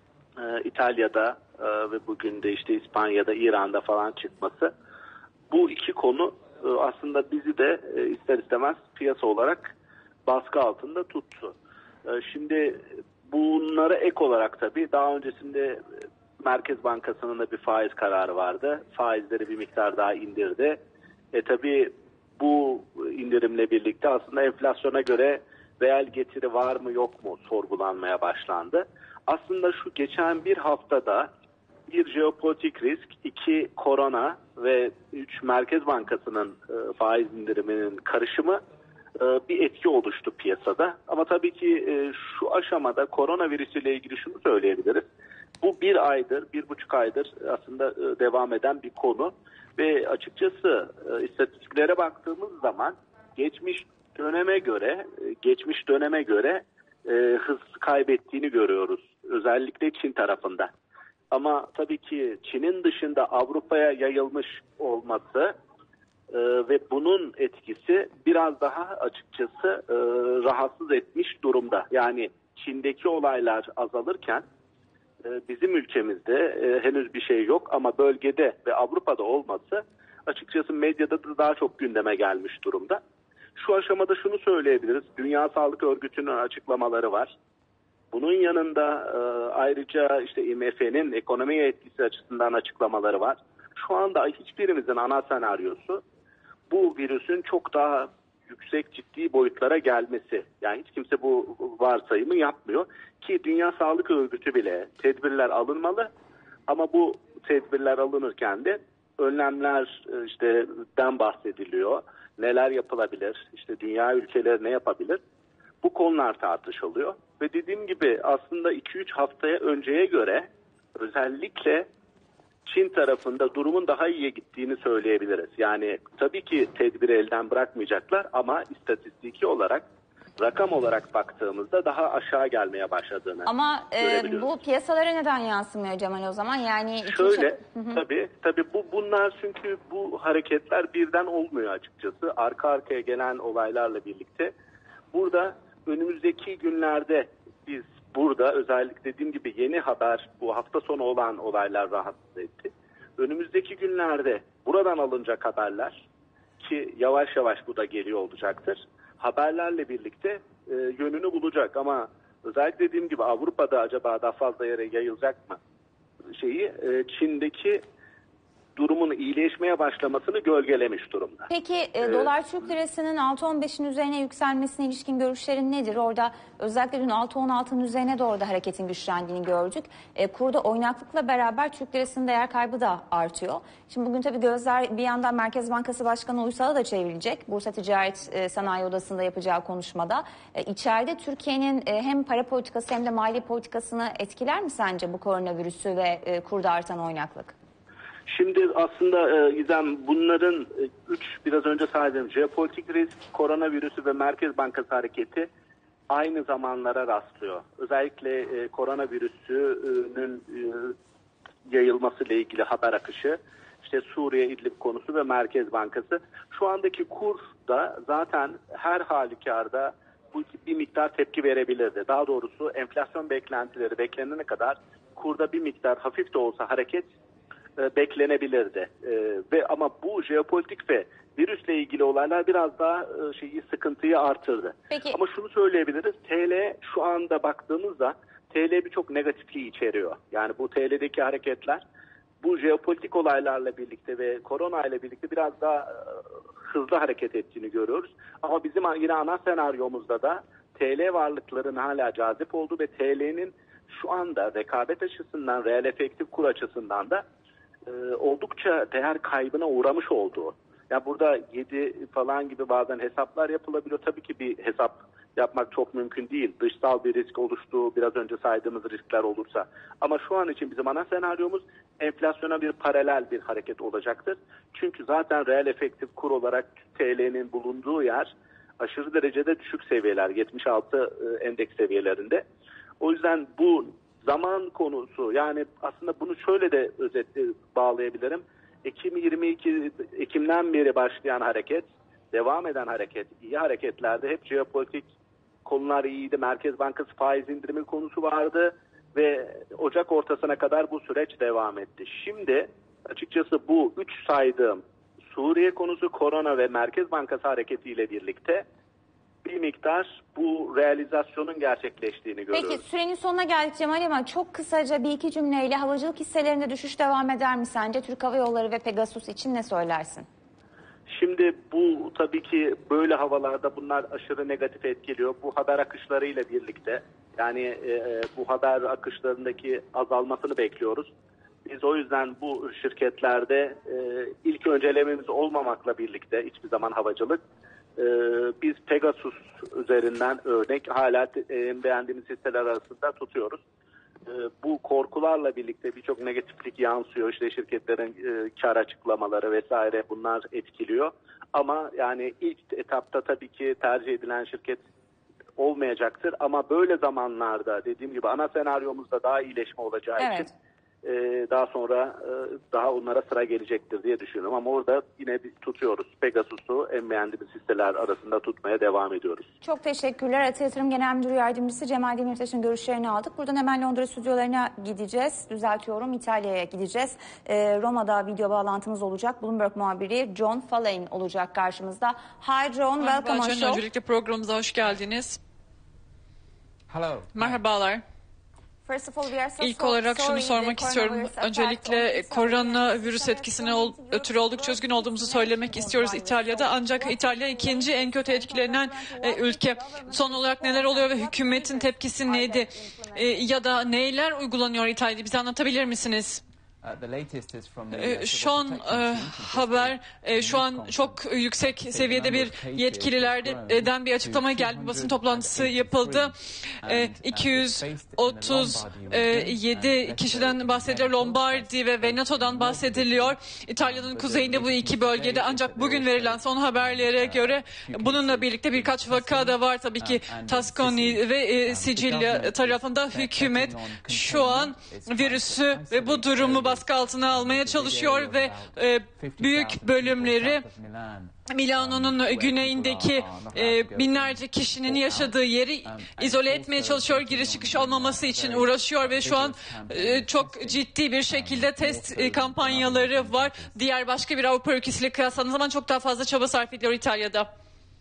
e, İtalya'da e, ve bugün de işte İspanya'da, İran'da falan çıkması. Bu iki konu e, aslında bizi de e, ister istemez piyasa olarak baskı altında tuttu. E, şimdi bunlara ek olarak tabii daha öncesinde Merkez Bankası'nın da bir faiz kararı vardı. Faizleri bir miktar daha indirdi. E tabii bu indirimle birlikte aslında enflasyona göre reel getiri var mı yok mu sorgulanmaya başlandı. Aslında şu geçen bir haftada bir jeopolitik risk, iki korona ve üç Merkez Bankası'nın e, faiz indiriminin karışımı e, bir etki oluştu piyasada. Ama tabii ki e, şu aşamada koronavirüsüyle ilgili şunu söyleyebiliriz. Bu bir aydır, bir buçuk aydır aslında e, devam eden bir konu ve açıkçası e, istatistiklere baktığımız zaman geçmiş döneme göre, e, geçmiş döneme göre e, hız kaybettiğini görüyoruz. Özellikle Çin tarafında. Ama tabii ki Çin'in dışında Avrupa'ya yayılmış olması e, ve bunun etkisi biraz daha açıkçası e, rahatsız etmiş durumda. Yani Çin'deki olaylar azalırken bizim ülkemizde henüz bir şey yok ama bölgede ve Avrupa'da olması açıkçası medyada da daha çok gündeme gelmiş durumda. Şu aşamada şunu söyleyebiliriz. Dünya Sağlık Örgütü'nün açıklamaları var. Bunun yanında ayrıca işte I M F'nin ekonomiye etkisi açısından açıklamaları var. Şu anda hiçbirimizin ana senaryosu bu virüsün çok daha yüksek ciddi boyutlara gelmesi. Yani hiç kimse bu varsayımı yapmıyor ki Dünya Sağlık Örgütü bile tedbirler alınmalı ama bu tedbirler alınırken de önlemler işte den bahsediliyor. Neler yapılabilir? İşte dünya ülkeleri ne yapabilir? Bu konular tartışılıyor ve dediğim gibi aslında iki üç haftaya önceye göre özellikle Çin tarafında durumun daha iyiye gittiğini söyleyebiliriz. Yani tabii ki tedbiri elden bırakmayacaklar ama istatistiki olarak, rakam olarak baktığımızda daha aşağı gelmeye başladığını ama e, bu piyasalara neden yansımıyor Cemal o zaman? Yani şöyle iki... tabii tabii bu bunlar çünkü bu hareketler birden olmuyor açıkçası. Arka arkaya gelen olaylarla birlikte burada önümüzdeki günlerde biz burada özellikle dediğim gibi yeni haber bu hafta sonu olan olaylar rahatsız etti. Önümüzdeki günlerde buradan alınacak haberler ki yavaş yavaş bu da geliyor olacaktır. Haberlerle birlikte e, yönünü bulacak ama özellikle dediğim gibi Avrupa'da acaba daha fazla yere yayılacak mı şeyi e, Çin'deki durumun iyileşmeye başlamasını gölgelemiş durumda. Peki e, ee, dolar Türk lirasının altı on beşin üzerine yükselmesine ilişkin görüşlerin nedir? Orada özellikle dün altı on altının üzerine doğru da hareketin güçlendiğini gördük. E, kurda oynaklıkla beraber Türk lirasının değer kaybı da artıyor. Şimdi bugün tabii gözler bir yandan Merkez Bankası Başkanı Uysal'a da çevrilecek. Bursa Ticaret e, Sanayi Odası'nda yapacağı konuşmada. E, içeride Türkiye'nin e, hem para politikası hem de mali politikasını etkiler mi sence bu koronavirüsü ve e, kurda artan oynaklık? Şimdi aslında Gizem, bunların üç biraz önce saydığım jeopolitik risk, koronavirüsü ve Merkez Bankası hareketi aynı zamanlara rastlıyor. Özellikle koronavirüsünün yayılması ile ilgili haber akışı, işte Suriye İdlib konusu ve Merkez Bankası. Şu andaki kur da zaten her halükarda bu bir miktar tepki verebilirdi. Daha doğrusu enflasyon beklentileri beklenene kadar kurda bir miktar hafif de olsa hareket e, beklenebilirdi. E, ve ama bu jeopolitik ve virüsle ilgili olaylar biraz daha e, şeyi sıkıntıyı artırdı. Peki. Ama şunu söyleyebiliriz. T L şu anda baktığımızda T L birçok negatifliği içeriyor. Yani bu T L'deki hareketler bu jeopolitik olaylarla birlikte ve korona ile birlikte biraz daha e, hızlı hareket ettiğini görüyoruz. Ama bizim yine ana senaryomuzda da T L varlıkların hala cazip olduğu ve T L'nin şu anda rekabet açısından, reel efektif kur açısından da e, oldukça değer kaybına uğramış olduğu. Ya burada yedi falan gibi bazen hesaplar yapılabiliyor. Tabii ki bir hesap yapmak çok mümkün değil. Dışsal bir risk oluştuğu, biraz önce saydığımız riskler olursa. Ama şu an için bizim ana senaryomuz enflasyona bir paralel bir hareket olacaktır. Çünkü zaten reel efektif kur olarak T L'nin bulunduğu yer aşırı derecede düşük seviyeler, yetmiş altı endeks seviyelerinde. O yüzden bu zaman konusu, yani aslında bunu şöyle de özetle bağlayabilirim. Ekim yirmi iki Ekim'den beri başlayan hareket, devam eden hareket, iyi hareketlerde hep jeopolitik konular iyiydi. Merkez Bankası faiz indirimi konusu vardı ve Ocak ortasına kadar bu süreç devam etti. Şimdi açıkçası bu üç saydığım Suriye konusu, korona ve Merkez Bankası hareketiyle birlikte bir miktar bu realizasyonun gerçekleştiğini görüyoruz. Peki sürenin sonuna geldik Cemal, ama çok kısaca bir iki cümleyle havacılık hisselerinde düşüş devam eder mi sence? Türk Hava Yolları ve Pegasus için ne söylersin? Şimdi bu tabii ki böyle havalarda bunlar aşırı negatif etkiliyor. Bu haber akışlarıyla birlikte, yani e, bu haber akışlarındaki azalmasını bekliyoruz. Biz o yüzden bu şirketlerde e, ilk öncelememiz olmamakla birlikte hiçbir zaman havacılık, e, biz Pegasus üzerinden örnek hala e, beğendiğimiz hisseler arasında tutuyoruz. E, bu korkularla birlikte birçok negatiflik yansıyor. İşte şirketlerin e, kar açıklamaları vesaire, bunlar etkiliyor. Ama yani ilk etapta tabii ki tercih edilen şirket olmayacaktır. Ama böyle zamanlarda dediğim gibi ana senaryomuzda daha iyileşme olacağı Evet. için Ee, daha sonra e, daha onlara sıra gelecektir diye düşünüyorum. Ama orada yine bir tutuyoruz. Pegasus'u en beğendiğimiz hisseler arasında tutmaya devam ediyoruz. Çok teşekkürler. Ata Yatırım Genel Müdür Yardımcısı Cemal Demirtaş'ın görüşlerini aldık. Buradan hemen Londra stüdyolarına gideceğiz. Düzeltiyorum, İtalya'ya gideceğiz. Ee, Roma'da video bağlantımız olacak. Bloomberg muhabiri John Fallane olacak karşımızda. Hi John, welcome on show. Öncelikle programımıza hoş geldiniz. Hello. Merhabalar. İlk olarak şunu sormak istiyorum. Öncelikle koronavirüs etkisine ol, ötürü oldukça üzgün olduğumuzu söylemek istiyoruz İtalya'da. Ancak İtalya ikinci en kötü etkilenen e, ülke. Son olarak neler oluyor ve hükümetin tepkisi neydi? E, ya da neler uygulanıyor İtalya'da? Bize anlatabilir misiniz? Son e, haber e, şu an çok yüksek seviyede bir yetkililerden bir açıklama geldi. Basın toplantısı yapıldı. E, iki yüz otuz yedi kişiden bahsediliyor. Lombardi ve Veneto'dan bahsediliyor. İtalya'nın kuzeyinde bu iki bölgede, ancak bugün verilen son haberlere göre bununla birlikte birkaç vaka da var. Tabii ki Tasconi ve e, Sicilya tarafında hükümet şu an virüsü ve bu durumu baskı altına almaya çalışıyor ve e, büyük bölümleri Milano'nun güneyindeki e, binlerce kişinin yaşadığı yeri izole etmeye çalışıyor. Giriş çıkış olmaması için uğraşıyor ve şu an e, çok ciddi bir şekilde test e, kampanyaları var. Diğer başka bir Avrupa ülkesiyle kıyasladığınız zaman çok daha fazla çaba sarf ediyor İtalya'da.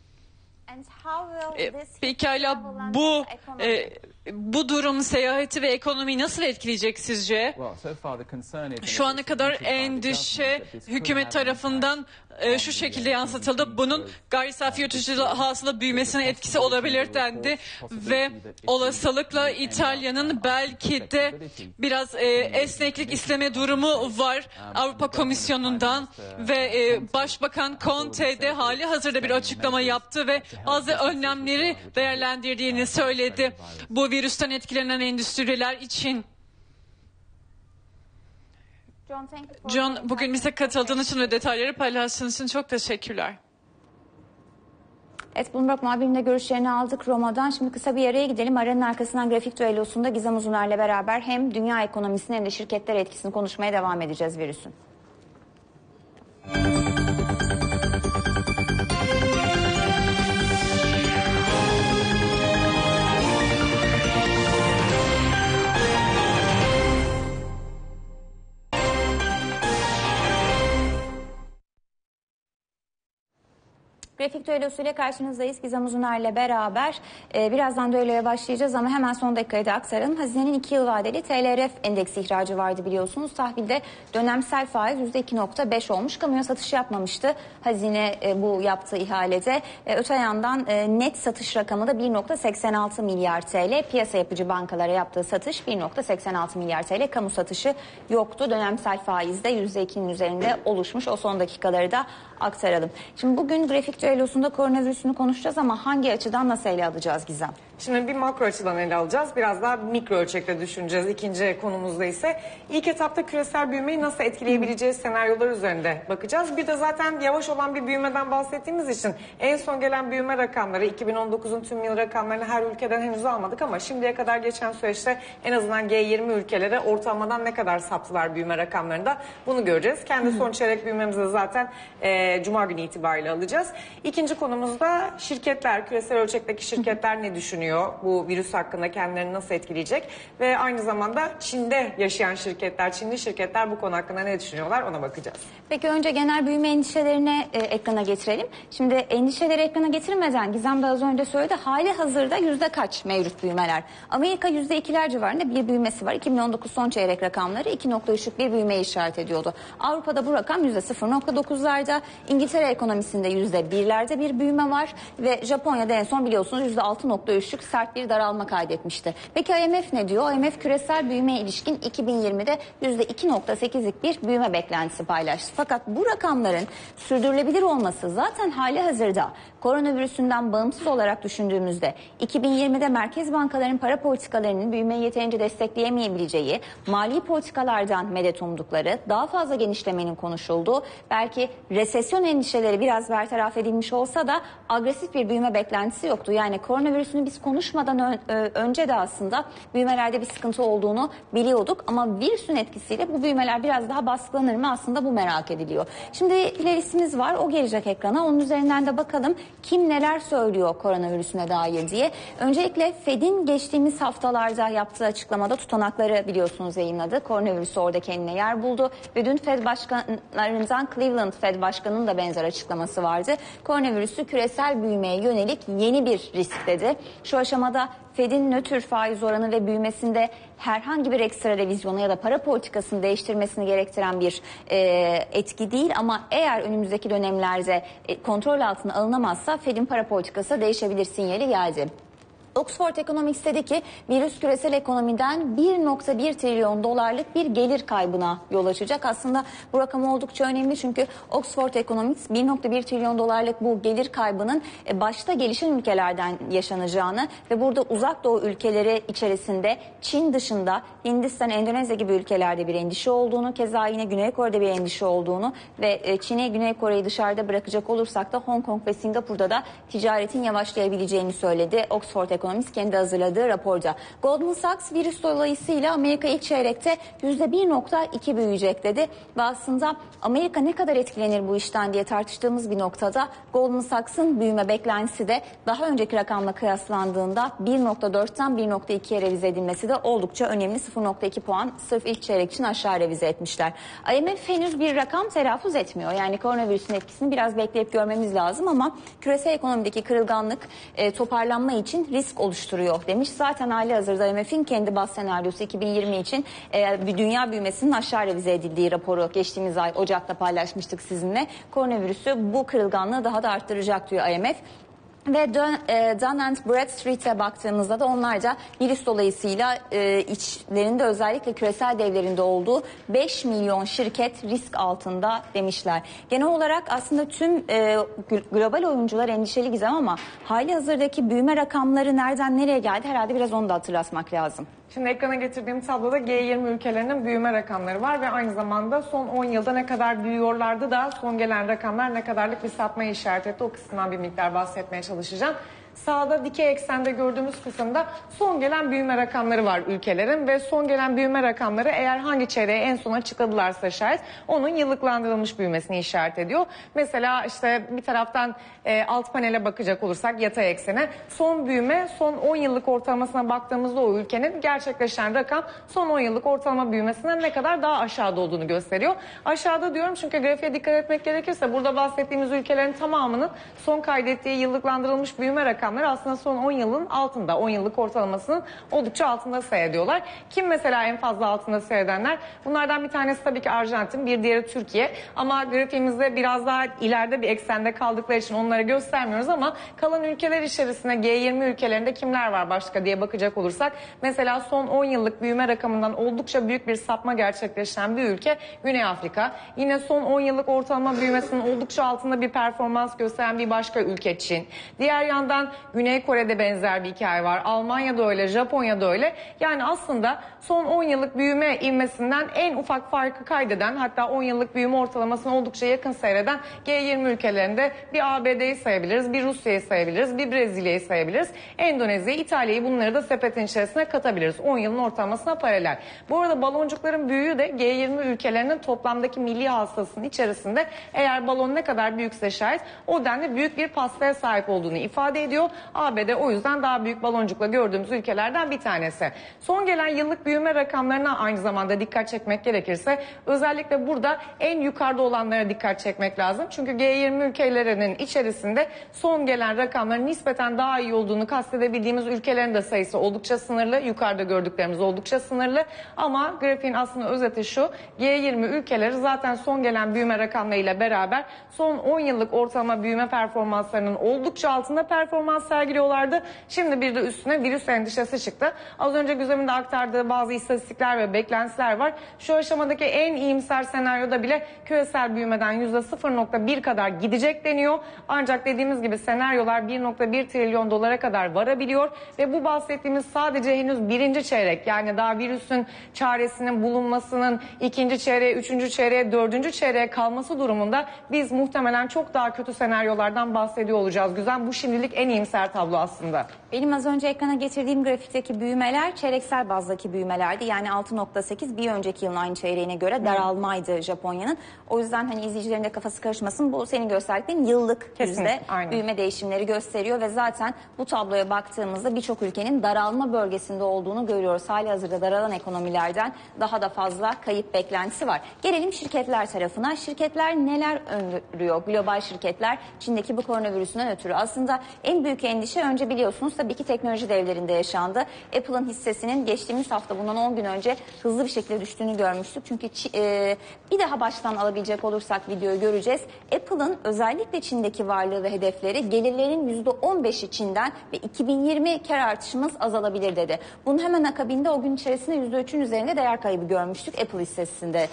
E, pekala bu e, bu durum seyahati ve ekonomiyi nasıl etkileyecek sizce? Şu ana kadar endişe hükümet tarafından e, şu şekilde yansıtıldı. Bunun gayri safi yurt içi hasıla büyümesine etkisi olabilir dendi ve olasılıkla İtalya'nın belki de biraz e, esneklik isteme durumu var Avrupa Komisyonu'ndan ve e, Başbakan Conte de hali hazırda bir açıklama yaptı ve bazı önlemleri değerlendirdiğini söyledi. Bu virüsten etkilenen endüstriler için. John, bugün bize katıldığın için ve detayları paylaştığın için çok teşekkürler. Evet, Bloomberg muhabirinde görüşlerini aldık Roma'dan. Şimdi kısa bir araya gidelim. Aranın arkasından grafik düellosunda Gizem Uzuner'le beraber hem dünya ekonomisini hem de şirketler etkisini konuşmaya devam edeceğiz virüsün. Grafik düellosuyla karşınızdayız. Gizem Uzuner'le beraber e, birazdan düelloya başlayacağız ama hemen son dakikayı da aktaralım. Hazine'nin iki yıl vadeli T L R F endeksi ihracı vardı biliyorsunuz. Tahvilde dönemsel faiz yüzde iki nokta beş olmuş. Kamuya satış yapmamıştı Hazine e, bu yaptığı ihalede. E, öte yandan e, net satış rakamı da bir nokta seksen altı milyar T L. Piyasa yapıcı bankalara yaptığı satış bir nokta seksen altı milyar T L. Kamu satışı yoktu. Dönemsel faizde yüzde ikinin üzerinde oluşmuş. O son dakikaları da aktaralım. Şimdi bugün grafik düellosunda koronavirüsünü konuşacağız ama hangi açıdan nasıl ele alacağız Gizem? Şimdi bir makro açıdan ele alacağız. Biraz daha mikro ölçekte düşüneceğiz. İkinci konumuzda ise ilk etapta küresel büyümeyi nasıl etkileyebileceği senaryolar üzerinde bakacağız. Bir de zaten yavaş olan bir büyümeden bahsettiğimiz için en son gelen büyüme rakamları iki bin on dokuzun tüm yıl rakamlarını her ülkeden henüz almadık ama şimdiye kadar geçen süreçte en azından G yirmi ülkelere ortalamadan ne kadar saptılar büyüme rakamlarında bunu göreceğiz. Kendi son çeyrek büyümemizi de zaten e, Cuma günü itibariyle alacağız. İkinci konumuzda şirketler, küresel ölçekteki şirketler ne düşünüyor? Bu virüs hakkında kendilerini nasıl etkileyecek? Ve aynı zamanda Çin'de yaşayan şirketler, Çinli şirketler bu konu hakkında ne düşünüyorlar ona bakacağız. Peki önce genel büyüme endişelerini e, ekrana getirelim. Şimdi endişeleri ekrana getirmeden Gizem de az önce söyledi. Hali hazırda yüzde kaç mevcut büyümeler? Amerika yüzde ikiler civarında bir büyümesi var. iki bin on dokuz son çeyrek rakamları iki nokta üçlük bir büyümeyi işaret ediyordu. Avrupa'da bu rakam yüzde sıfır nokta dokuzlarda. İngiltere ekonomisinde yüzde birlerde bir büyüme var. Ve Japonya'da en son biliyorsunuz yüzde altı nokta üçlük sert bir daralma kaydetmişti. Peki I M F ne diyor? I M F küresel büyümeye ilişkin iki bin yirmide yüzde iki nokta sekizlik bir büyüme beklentisi paylaştı. Fakat bu rakamların sürdürülebilir olması zaten hali hazırda koronavirüsünden bağımsız olarak düşündüğümüzde iki bin yirmide merkez bankaların para politikalarının büyümeyi yeterince destekleyemeyebileceği, mali politikalardan medet umdukları, daha fazla genişlemenin konuşulduğu, belki resesyon endişeleri biraz bertaraf edilmiş olsa da agresif bir büyüme beklentisi yoktu. Yani koronavirüsünü biz konuşmadan ön, önce de aslında büyümelerde bir sıkıntı olduğunu biliyorduk ama virüsün etkisiyle bu büyümeler biraz daha baskılanır mı aslında bu merak ediliyor. Şimdi ilerisimiz var, o gelecek ekrana, onun üzerinden de bakalım kim neler söylüyor koronavirüsüne dair diye. Öncelikle Fed'in geçtiğimiz haftalarda yaptığı açıklamada tutanakları biliyorsunuz yayınladı. Koronavirüsü orada kendine yer buldu ve dün Fed başkanlarından Cleveland Fed Başkanı'nın da benzer açıklaması vardı. Koronavirüsü küresel büyümeye yönelik yeni bir risk dedi. Şu aşamada Fed'in nötr faiz oranı ve büyümesinde herhangi bir ekstra revizyonu ya da para politikasını değiştirmesini gerektiren bir e, etki değil ama eğer önümüzdeki dönemlerde e, kontrol altına alınamazsa Fed'in para politikası değişebilir sinyali geldi. Oxford Economics dedi ki virüs küresel ekonomiden bir nokta bir trilyon dolarlık bir gelir kaybına yol açacak. Aslında bu rakam oldukça önemli çünkü Oxford Economics bir nokta bir trilyon dolarlık bu gelir kaybının başta gelişen ülkelerden yaşanacağını ve burada uzak doğu ülkeleri içerisinde Çin dışında Hindistan, Endonezya gibi ülkelerde bir endişe olduğunu, keza yine Güney Kore'de bir endişe olduğunu ve Çin'i, Güney Kore'yi dışarıda bırakacak olursak da Hong Kong ve Singapur'da da ticaretin yavaşlayabileceğini söyledi Oxford Economics kendi hazırladığı raporda. Goldman Sachs virüs dolayısıyla Amerika ilk çeyrekte yüzde bir nokta iki büyüyecek dedi. Ve aslında Amerika ne kadar etkilenir bu işten diye tartıştığımız bir noktada Goldman Sachs'ın büyüme beklentisi de daha önceki rakamla kıyaslandığında bir nokta dörtten bir nokta ikiye revize edilmesi de oldukça önemli. sıfır nokta iki puan sırf ilk çeyrek için aşağı revize etmişler. I M F henüz bir rakam telaffuz etmiyor. Yani koronavirüsün etkisini biraz bekleyip görmemiz lazım ama küresel ekonomideki kırılganlık e, toparlanma için risk oluşturuyor demiş. Zaten hali hazırda I M F'in kendi baz senaryosu iki bin yirmi için e, bir dünya büyümesinin aşağı revize edildiği raporu geçtiğimiz ay Ocak'ta paylaşmıştık sizinle. Koronavirüsü bu kırılganlığı daha da arttıracak diyor I M F. Ve Dun and Bradstreet'e baktığımızda da onlar da virüs dolayısıyla e, içlerinde özellikle küresel devlerinde olduğu beş milyon şirket risk altında demişler. Genel olarak aslında tüm e, global oyuncular endişeli Gizem ama hali hazırdaki büyüme rakamları nereden nereye geldi herhalde biraz onu da hatırlatmak lazım. Şimdi ekrana getirdiğim tabloda G yirmi ülkelerinin büyüme rakamları var ve aynı zamanda son on yılda ne kadar büyüyorlardı da son gelen rakamlar ne kadarlık bir sapmayı işaret etti. O kısımdan bir miktar bahsetmeye çalışacağım. Sağda dikey eksende gördüğümüz kısımda son gelen büyüme rakamları var ülkelerin ve son gelen büyüme rakamları eğer hangi çeyreğe en son açıkladılarsa şayet onun yıllıklandırılmış büyümesini işaret ediyor. Mesela işte bir taraftan e, alt panele bakacak olursak yatay eksene son büyüme son on yıllık ortalamasına baktığımızda o ülkenin gerçekleşen rakam son on yıllık ortalama büyümesinden ne kadar daha aşağıda olduğunu gösteriyor. Aşağıda diyorum çünkü grafiğe dikkat etmek gerekirse burada bahsettiğimiz ülkelerin tamamının son kaydettiği yıllıklandırılmış büyüme rakamları aslında son on yılın altında, on yıllık ortalamasının oldukça altında seyrediyorlar. Kim mesela en fazla altında seyredenler? Bunlardan bir tanesi tabii ki Arjantin, bir diğeri Türkiye. Ama grafiğimizde biraz daha ileride bir eksende kaldıkları için onları göstermiyoruz ama kalan ülkeler içerisinde G yirmi ülkelerinde kimler var başka diye bakacak olursak mesela son on yıllık büyüme rakamından oldukça büyük bir sapma gerçekleşen bir ülke Güney Afrika. Yine son on yıllık ortalama büyümesinin oldukça altında bir performans gösteren bir başka ülke Çin. Diğer yandan Güney Kore'de benzer bir hikaye var. Almanya'da öyle, Japonya'da öyle. Yani aslında son on yıllık büyüme ivmesinden en ufak farkı kaydeden, hatta on yıllık büyüme ortalamasına oldukça yakın seyreden G yirmi ülkelerinde bir A B D'yi sayabiliriz, bir Rusya'yı sayabiliriz, bir Brezilya'yı sayabiliriz. Endonezya, İtalya'yı bunları da sepetin içerisine katabiliriz. on yılın ortalamasına paralel. Bu arada baloncukların büyüğü de G yirmi ülkelerinin toplamdaki milli hasılasının içerisinde eğer balon ne kadar büyükse şayet o denli büyük bir pastaya sahip olduğunu ifade ediyor. A B D o yüzden daha büyük baloncukla gördüğümüz ülkelerden bir tanesi. Son gelen yıllık büyüme rakamlarına aynı zamanda dikkat çekmek gerekirse özellikle burada en yukarıda olanlara dikkat çekmek lazım. Çünkü G yirmi ülkelerinin içerisinde son gelen rakamların nispeten daha iyi olduğunu kastedebildiğimiz ülkelerin de sayısı oldukça sınırlı. Yukarıda gördüklerimiz oldukça sınırlı. Ama grafiğin aslında özeti şu: G yirmi ülkeleri zaten son gelen büyüme rakamlarıyla beraber son on yıllık ortalama büyüme performanslarının oldukça altında performans sergiliyorlardı. Şimdi bir de üstüne virüs endişesi çıktı. Az önce Güzem'in de aktardığı bazı istatistikler ve beklentiler var. Şu aşamadaki en iyimser senaryoda bile küresel büyümeden yüzde sıfır nokta bir kadar gidecek deniyor. Ancak dediğimiz gibi senaryolar bir nokta bir trilyon dolara kadar varabiliyor ve bu bahsettiğimiz sadece henüz birinci çeyrek, yani daha virüsün çaresinin bulunmasının ikinci çeyreğe, üçüncü çeyreğe, dördüncü çeyreğe kalması durumunda biz muhtemelen çok daha kötü senaryolardan bahsediyor olacağız. Güzel, bu şimdilik en iyimser tablo aslında. Benim az önce ekrana getirdiğim grafikteki büyümeler çeyreksel bazdaki büyümelerdi. Yani altı nokta sekiz bir önceki yılın aynı çeyreğine göre daralmaydı Japonya'nın. O yüzden hani izleyicilerin de kafası karışmasın. Bu senin gösterdiklerin yıllık yüzde büyüme değişimleri gösteriyor ve zaten bu tabloya baktığımızda birçok ülkenin daralma bölgesinde olduğunu görüyoruz. Halihazırda daralan ekonomilerden daha da fazla kayıp beklentisi var. Gelelim şirketler tarafına. Şirketler neler öngörüyor? Global şirketler Çin'deki bu koronavirüsünden ötürü. Aslında en büyük endişe önce biliyorsunuz tabii ki teknoloji devlerinde yaşandı. Apple'ın hissesinin geçtiğimiz hafta bundan on gün önce hızlı bir şekilde düştüğünü görmüştük. Çünkü e, bir daha baştan alabilecek olursak videoyu göreceğiz. Apple'ın özellikle Çin'deki varlığı ve hedefleri gelirlerin yüzde on beşi Çin'den ve iki bin yirmi kar artışımız azalabilir dedi. Bunun hemen akabinde o gün içerisinde yüzde üçün üzerinde değer kaybı görmüştük Apple hissesinde.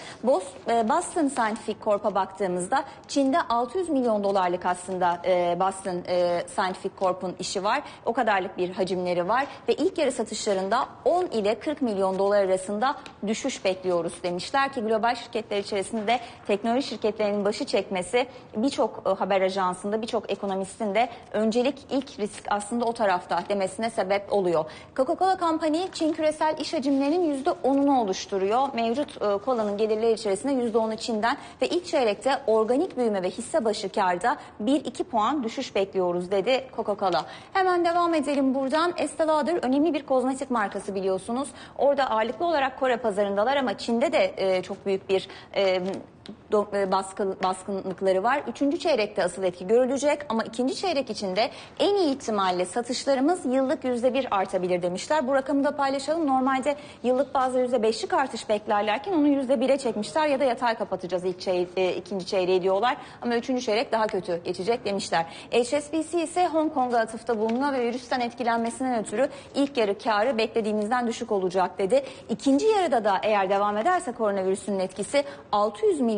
Boston Scientific Corp'a baktığımızda Çin'de altı yüz milyon dolarlık aslında e, Boston e, Scientific Corp'un işi var. O kadarlık bir hacimleri var ve ilk yarı satışlarında on ile kırk milyon dolar arasında düşüş bekliyoruz demişler ki global şirketler içerisinde teknoloji şirketlerinin başı çekmesi birçok haber ajansında, birçok ekonomistin de öncelik ilk risk aslında o tarafta demesine sebep oluyor. Coca-Cola Company Çin küresel iş hacimlerinin yüzde onunu oluşturuyor. Mevcut kolanın gelirleri içerisinde yüzde onu Çin'den ve ilk çeyrekte organik büyüme ve hisse başı kârda bir iki puan düşüş bekliyoruz dedi Coca-Cola. Hemen devam edelim buradan. Estee Lauder önemli bir kozmetik markası biliyorsunuz. Orada ağırlıklı olarak Kore pazarındalar ama Çin'de de e, çok büyük bir e, baskı, baskınlıkları var. Üçüncü çeyrekte asıl etki görülecek ama ikinci çeyrek içinde en iyi ihtimalle satışlarımız yıllık yüzde bir artabilir demişler. Bu rakamı da paylaşalım. Normalde yıllık bazı yüzde beşlik artış beklerlerken onu yüzde bire çekmişler ya da yatay kapatacağız ilk çeyre e, ikinci çeyreği diyorlar. Ama üçüncü çeyrek daha kötü geçecek demişler. H S B C ise Hong Kong'a atıfta bulunuyor ve virüsten etkilenmesinden ötürü ilk yarı karı beklediğimizden düşük olacak dedi. İkinci yarıda da eğer devam ederse koronavirüsünün etkisi altı yüz milyon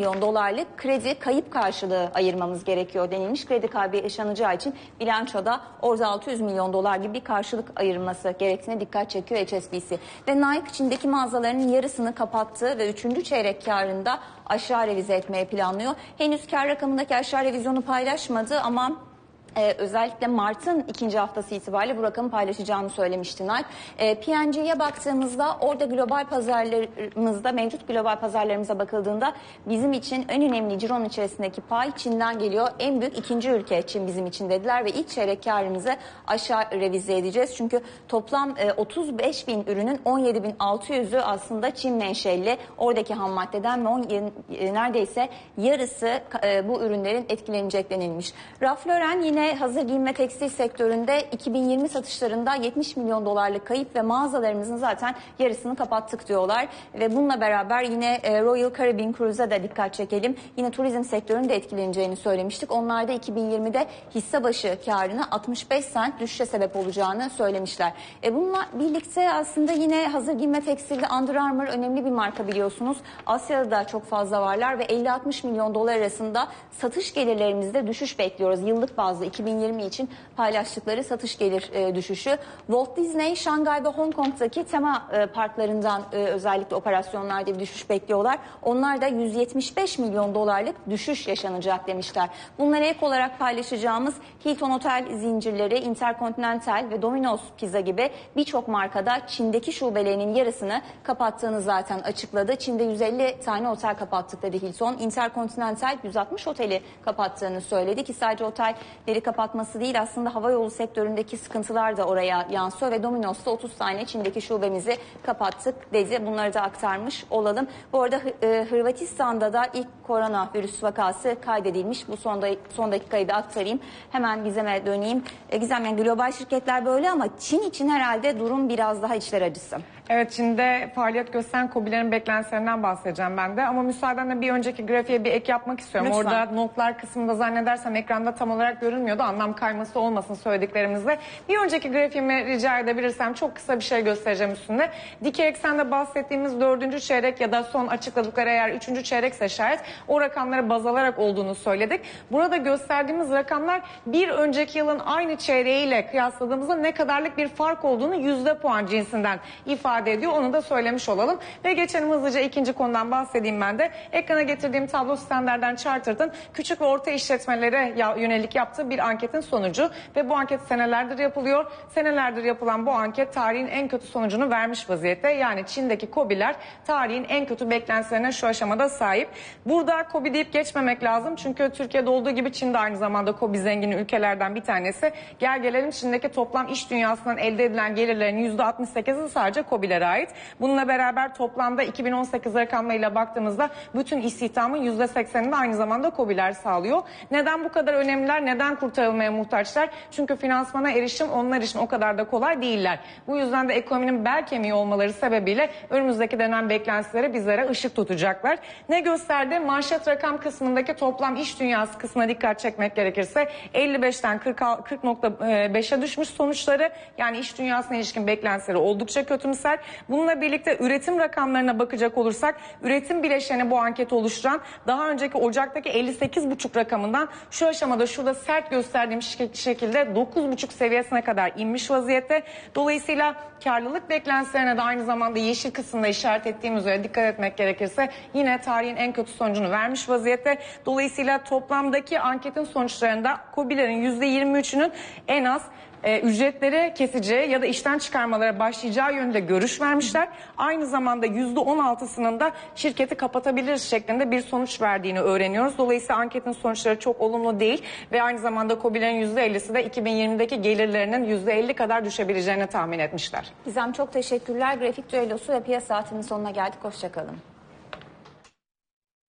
milyon dolarlık kredi kayıp karşılığı ayırmamız gerekiyor denilmiş. Kredi kaybı yaşanacağı için bilançoda orada altı yüz milyon dolar gibi bir karşılık ayırılması gerektiğine dikkat çekiyor H S B C. Ve Nike Çin'deki mağazalarının yarısını kapattı ve üçüncü çeyrek karında aşağı revize etmeye planlıyor. Henüz kar rakamındaki aşağı revizyonu paylaşmadı ama Ee, özellikle Mart'ın ikinci haftası itibariyle bu rakamı paylaşacağını söylemişti Nike. Ee, P and G'ye baktığımızda orada global pazarlarımızda, mevcut global pazarlarımıza bakıldığında bizim için en önemli cironun içerisindeki pay Çin'den geliyor. En büyük ikinci ülke Çin bizim için dediler ve ilk çeyrek karımızı aşağı revize edeceğiz. Çünkü toplam e, otuz beş bin ürünün on yedi bin altı yüzü aslında Çin menşeli, oradaki ham maddeden ve on, e, neredeyse yarısı e, bu ürünlerin etkilenecek denilmiş. Ralph Lauren yine hazır giyinme tekstil sektöründe iki bin yirmi satışlarında yetmiş milyon dolarlık kayıp ve mağazalarımızın zaten yarısını kapattık diyorlar. Ve bununla beraber yine Royal Caribbean Cruise'a da dikkat çekelim. Yine turizm sektörünün de etkileneceğini söylemiştik. Onlar da iki bin yirmide hisse başı karına altmış beş sent düşüşe sebep olacağını söylemişler. E bununla birlikte aslında yine hazır giyinme tekstilde Under Armour önemli bir marka biliyorsunuz. Asya'da da çok fazla varlar ve elli altmış milyon dolar arasında satış gelirlerimizde düşüş bekliyoruz. Yıllık bazı iki bin yirmi için paylaştıkları satış gelir e, düşüşü. Walt Disney, Şangay ve Hong Kong'daki tema e, parklarından e, özellikle operasyonlarda bir düşüş bekliyorlar. Onlar da yüz yetmiş beş milyon dolarlık düşüş yaşanacak demişler. Bunlara ek olarak paylaşacağımız Hilton Otel zincirleri, Intercontinental ve Domino's Pizza gibi birçok markada Çin'deki şubelerinin yarısını kapattığını zaten açıkladı. Çin'de yüz elli tane otel kapattık dedi Hilton. Intercontinental yüz altmış oteli kapattığını söyledi ki sadece otelleri kapatması değil aslında havayolu sektöründeki sıkıntılar da oraya yansıyor ve Domino's'ta otuz tane Çin'deki şubemizi kapattık dedi. Bunları da aktarmış olalım. Bu arada e, Hırvatistan'da da ilk koronavirüs vakası kaydedilmiş. Bu son, da, son dakikayı da aktarayım. Hemen Gizem'e döneyim. E, Gizem, yani global şirketler böyle ama Çin için herhalde durum biraz daha içler acısı. Evet, Çin'de faaliyet gösteren KOBİ'lerin beklentilerinden bahsedeceğim ben de. Ama müsaadenle bir önceki grafiğe bir ek yapmak istiyorum. Lütfen. Orada notlar kısmında zannedersem ekranda tam olarak görünmüyordu. Anlam kayması olmasın söylediklerimizde. Bir önceki grafiğimi rica edebilirsem çok kısa bir şey göstereceğim üstünde. Dikey eksende bahsettiğimiz dördüncü çeyrek ya da son açıkladıkları eğer üçüncü çeyrekse şayet o rakamları baz alarak olduğunu söyledik. Burada gösterdiğimiz rakamlar bir önceki yılın aynı çeyreğiyle kıyasladığımızda ne kadarlık bir fark olduğunu yüzde puan cinsinden ifade ediyor. Onu da söylemiş olalım. Ve geçelim hızlıca ikinci konudan bahsedeyim ben de. Ekrana getirdiğim tablo Standard and Chartered'ın küçük ve orta işletmelere yönelik yaptığı bir anketin sonucu. Ve bu anket senelerdir yapılıyor. Senelerdir yapılan bu anket tarihin en kötü sonucunu vermiş vaziyette. Yani Çin'deki KOBİ'ler tarihin en kötü beklentilerine şu aşamada sahip. Burada KOBİ deyip geçmemek lazım. Çünkü Türkiye'de olduğu gibi Çin de aynı zamanda KOBİ zengini ülkelerden bir tanesi. Gel gelelim Çin'deki toplam iş dünyasından elde edilen gelirlerin yüzde altmış sekizi sadece KOBİ'lere ait. Bununla beraber toplamda iki bin on sekiz rakamlarıyla baktığımızda bütün istihdamın yüzde seksenini de aynı zamanda KOBİ'ler sağlıyor. Neden bu kadar önemliler? Neden kurtarılmaya muhtaçlar? Çünkü finansmana erişim onlar için o kadar da kolay değiller. Bu yüzden de ekonominin bel kemiği olmaları sebebiyle önümüzdeki dönem beklentileri bizlere ışık tutacaklar. Ne gösterdi? Manşet rakam kısmındaki toplam iş dünyası kısmına dikkat çekmek gerekirse elli beşten kırk nokta beşe düşmüş sonuçları. Yani iş dünyasına ilişkin beklentileri oldukça kötümser. Bununla birlikte üretim rakamlarına bakacak olursak üretim bileşeni bu anketi oluşturan daha önceki Ocak'taki elli sekiz buçuk rakamından şu aşamada şurada sert gösterdiğim şekilde dokuz buçuk seviyesine kadar inmiş vaziyette. Dolayısıyla karlılık beklentilerine de aynı zamanda yeşil kısımda işaret ettiğim üzere dikkat etmek gerekirse yine tarihin en kötü sonucunu vermiş vaziyette. Dolayısıyla toplamdaki anketin sonuçlarında KOBİ'lerin yüzde yirmi üçünün en az E, ücretleri keseceği ya da işten çıkarmalara başlayacağı yönünde görüş vermişler. Aynı zamanda yüzde on altısının da şirketi kapatabiliriz şeklinde bir sonuç verdiğini öğreniyoruz. Dolayısıyla anketin sonuçları çok olumlu değil ve aynı zamanda KOBİ'lerin yüzde ellisi de iki bin yirmideki gelirlerinin yüzde elli kadar düşebileceğini tahmin etmişler. Gizem, çok teşekkürler. Grafik düellosu ve piyasa saatinin sonuna geldik. Hoşçakalın.